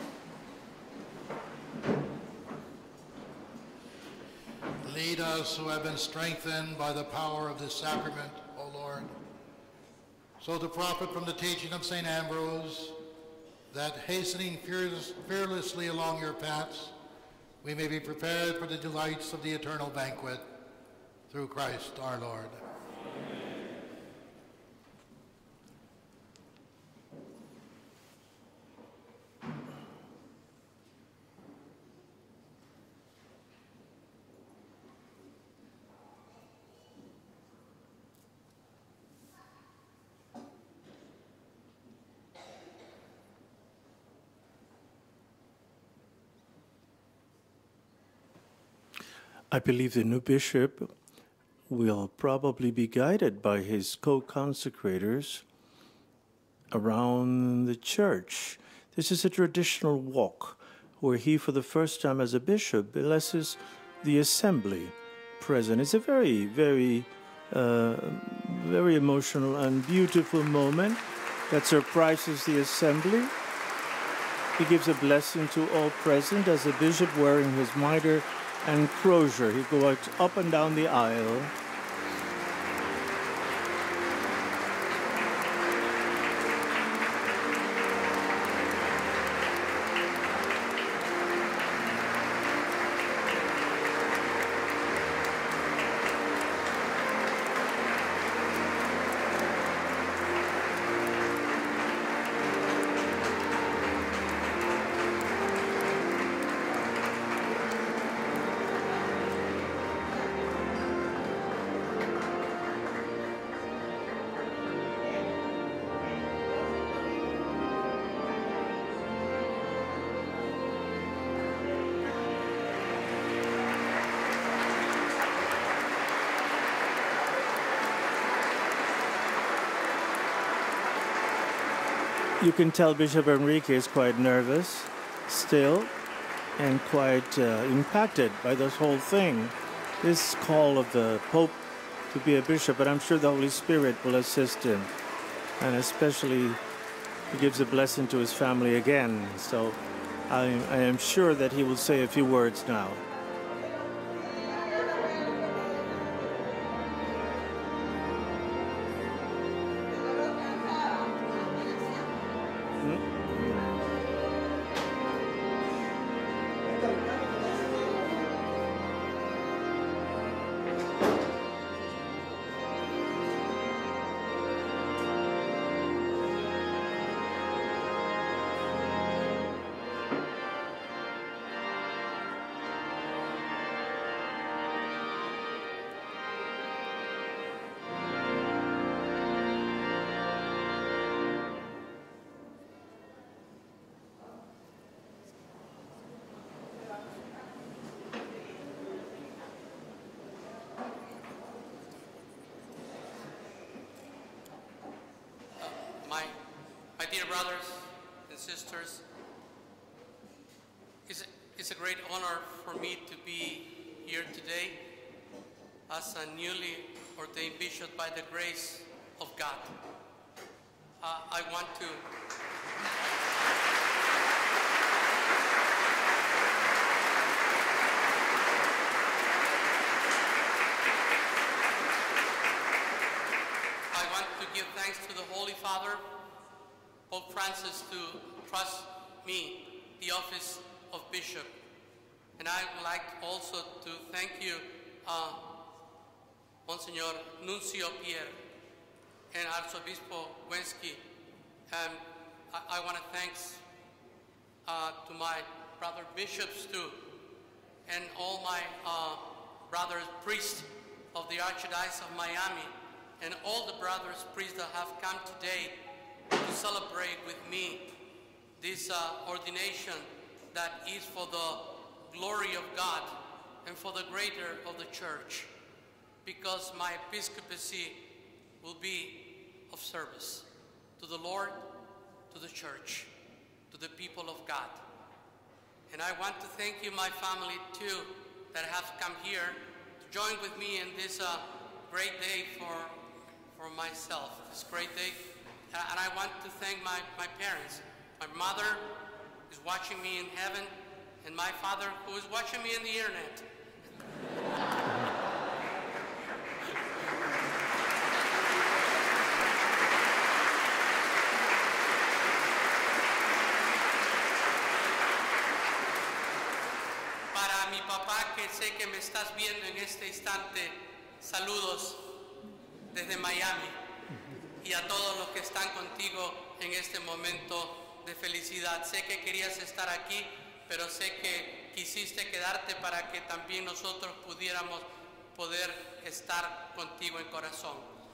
Lead us who have been strengthened by the power of this sacrament, O Lord, so to profit from the teaching of St. Ambrose, that hastening fearlessly along your paths, we may be prepared for the delights of the eternal banquet, through Christ our Lord.
I believe the new bishop will probably be guided by his co-consecrators around the church. This is a traditional walk where he, for the first time as a bishop, blesses the assembly present. It's a very, very, very emotional and beautiful moment that surprises the assembly. He gives a blessing to all present as a bishop wearing his mitre and crozier. He goes up and down the aisle. You can tell Bishop Enrique is quite nervous still and quite impacted by this whole thing, this call of the Pope to be a bishop, but I'm sure the Holy Spirit will assist him, and especially he gives a blessing to his family again, so I am sure that he will say a few words now.
My dear brothers and sisters, it's a great honor for me to be here today as a newly ordained bishop by the grace of God. I want to give thanks to the Holy Father, Pope Francis, to trust me the office of bishop. And I would like also to thank you, Monsignor Nuncio Pierre and Archobispo Wensky. And I want to thank to my brother bishops too, and all my brothers priests of the Archdiocese of Miami, and all the brothers priests that have come today to celebrate with me this ordination that is for the glory of God and for the greater of the church, because my episcopacy will be of service to the Lord, to the church, to the people of God. And I want to thank you, my family too, that have come here to join with me in this great day for myself, this great day. And I want to thank my parents, My mother is watching me in heaven, and my father who is watching me in the internet. Para mi papá, que sé que me estás viendo en este instante, saludos desde Miami, y a todos los que están contigo en este momento de felicidad. Sé que querías estar aquí, pero sé que quisiste quedarte para que también nosotros pudiéramos poder estar contigo en corazón.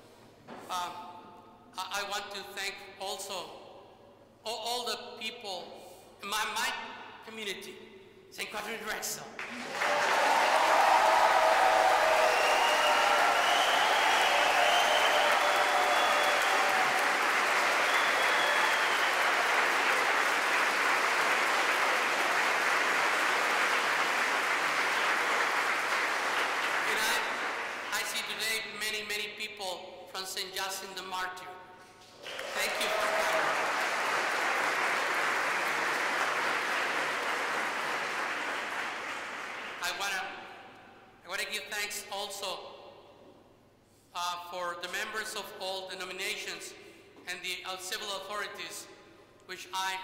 I want to thank also all the people in my community, St. Catherine Drexel. Many people from St. Justin the Martyr. Thank you for coming. I want to give thanks also for the members of all denominations and the civil authorities, which I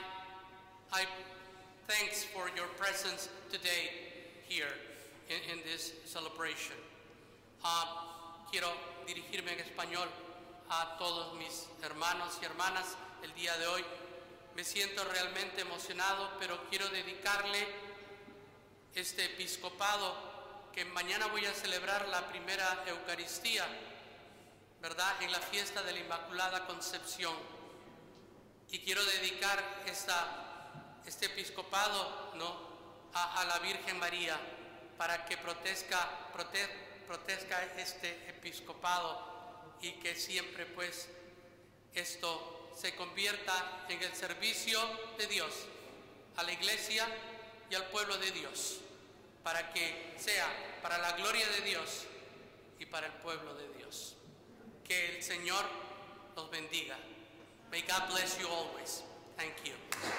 thanks for your presence today here in this celebration. Quiero dirigirme en español a todos mis hermanos y hermanas el día de hoy. Me siento realmente emocionado, pero quiero dedicarle este episcopado, que mañana voy a celebrar la primera Eucaristía, ¿verdad?, en la fiesta de la Inmaculada Concepción. Y quiero dedicar este episcopado, ¿no?, a la Virgen María, para que proteja este episcopado, y que siempre pues esto se convierta en el servicio de Dios a la Iglesia y al pueblo de Dios, para que sea para la gloria de Dios y para el pueblo de Dios. Que el Señor los bendiga. May God bless you always. Thank you.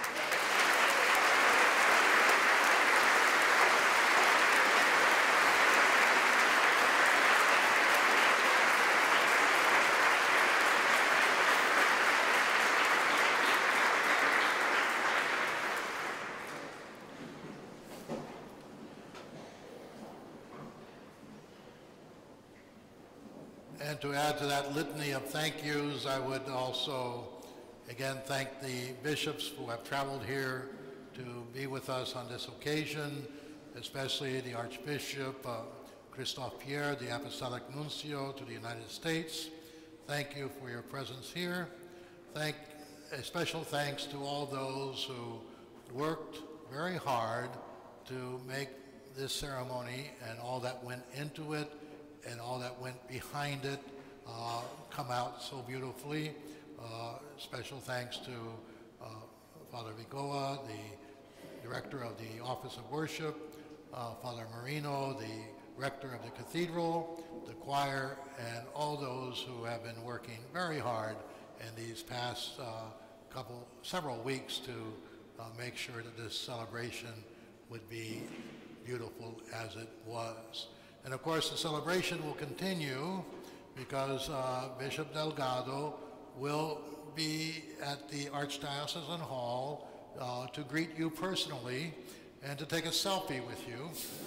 And to add to that litany of thank yous, I would also again thank the bishops who have traveled here to be with us on this occasion, especially the Archbishop Christophe Pierre, the Apostolic Nuncio to the United States. Thank you for your presence here. A special thanks to all those who worked very hard to make this ceremony and all that went into it and all that went behind it come out so beautifully. Special thanks to Father Vigoa, the Director of the Office of Worship, Father Marino, the Rector of the Cathedral, the choir, and all those who have been working very hard in these past several weeks to make sure that this celebration would be beautiful as it was. And of course, the celebration will continue because Bishop Delgado will be at the Archdiocesan Hall to greet you personally and to take a selfie with you.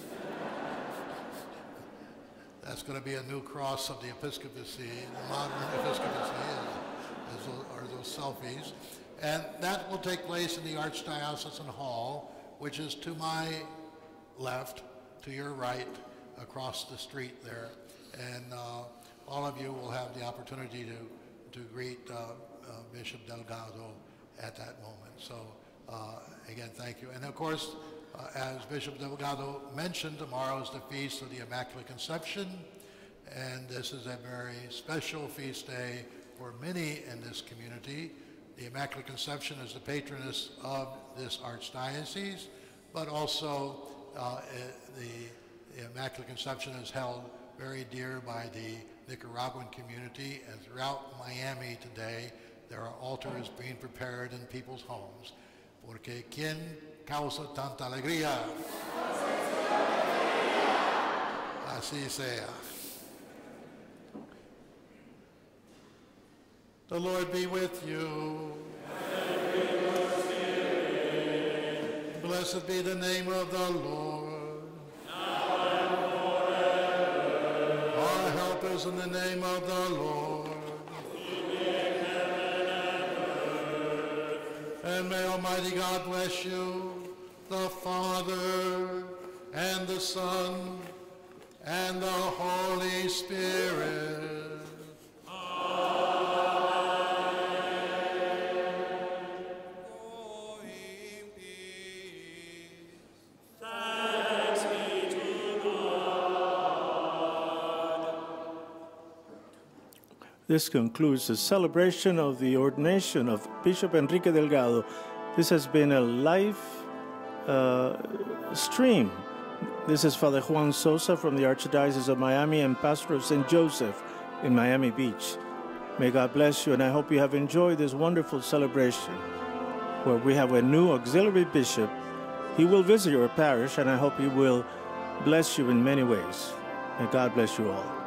That's going to be a new cross of the episcopacy, the modern episcopacy, are those selfies. And that will take place in the Archdiocesan Hall, which is to my left, to your right, across the street there. And all of you will have the opportunity to greet Bishop Delgado at that moment. So again, thank you. And of course, as Bishop Delgado mentioned, tomorrow is the Feast of the Immaculate Conception, and this is a very special feast day for many in this community. The Immaculate Conception is the patroness of this archdiocese, but also the Immaculate Conception is held very dear by the Nicaraguan community, and throughout Miami today, there are altars being prepared in people's homes. porque ¿quién causa tanta alegría? Así sea. The Lord be with you.
And with your spirit.
Blessed be the name of the Lord.
Now and forever.
Our help is in the name of the Lord.
Who made heaven and earth.
And may Almighty God bless you, the Father, and the Son, and the Holy Spirit.
This concludes the celebration of the ordination of Bishop Enrique Delgado. This has been a live stream. This is Father Juan Sosa from the Archdiocese of Miami and pastor of St. Joseph in Miami Beach. May God bless you, and I hope you have enjoyed this wonderful celebration where we have a new auxiliary bishop. He will visit your parish, and I hope he will bless you in many ways. May God bless you all.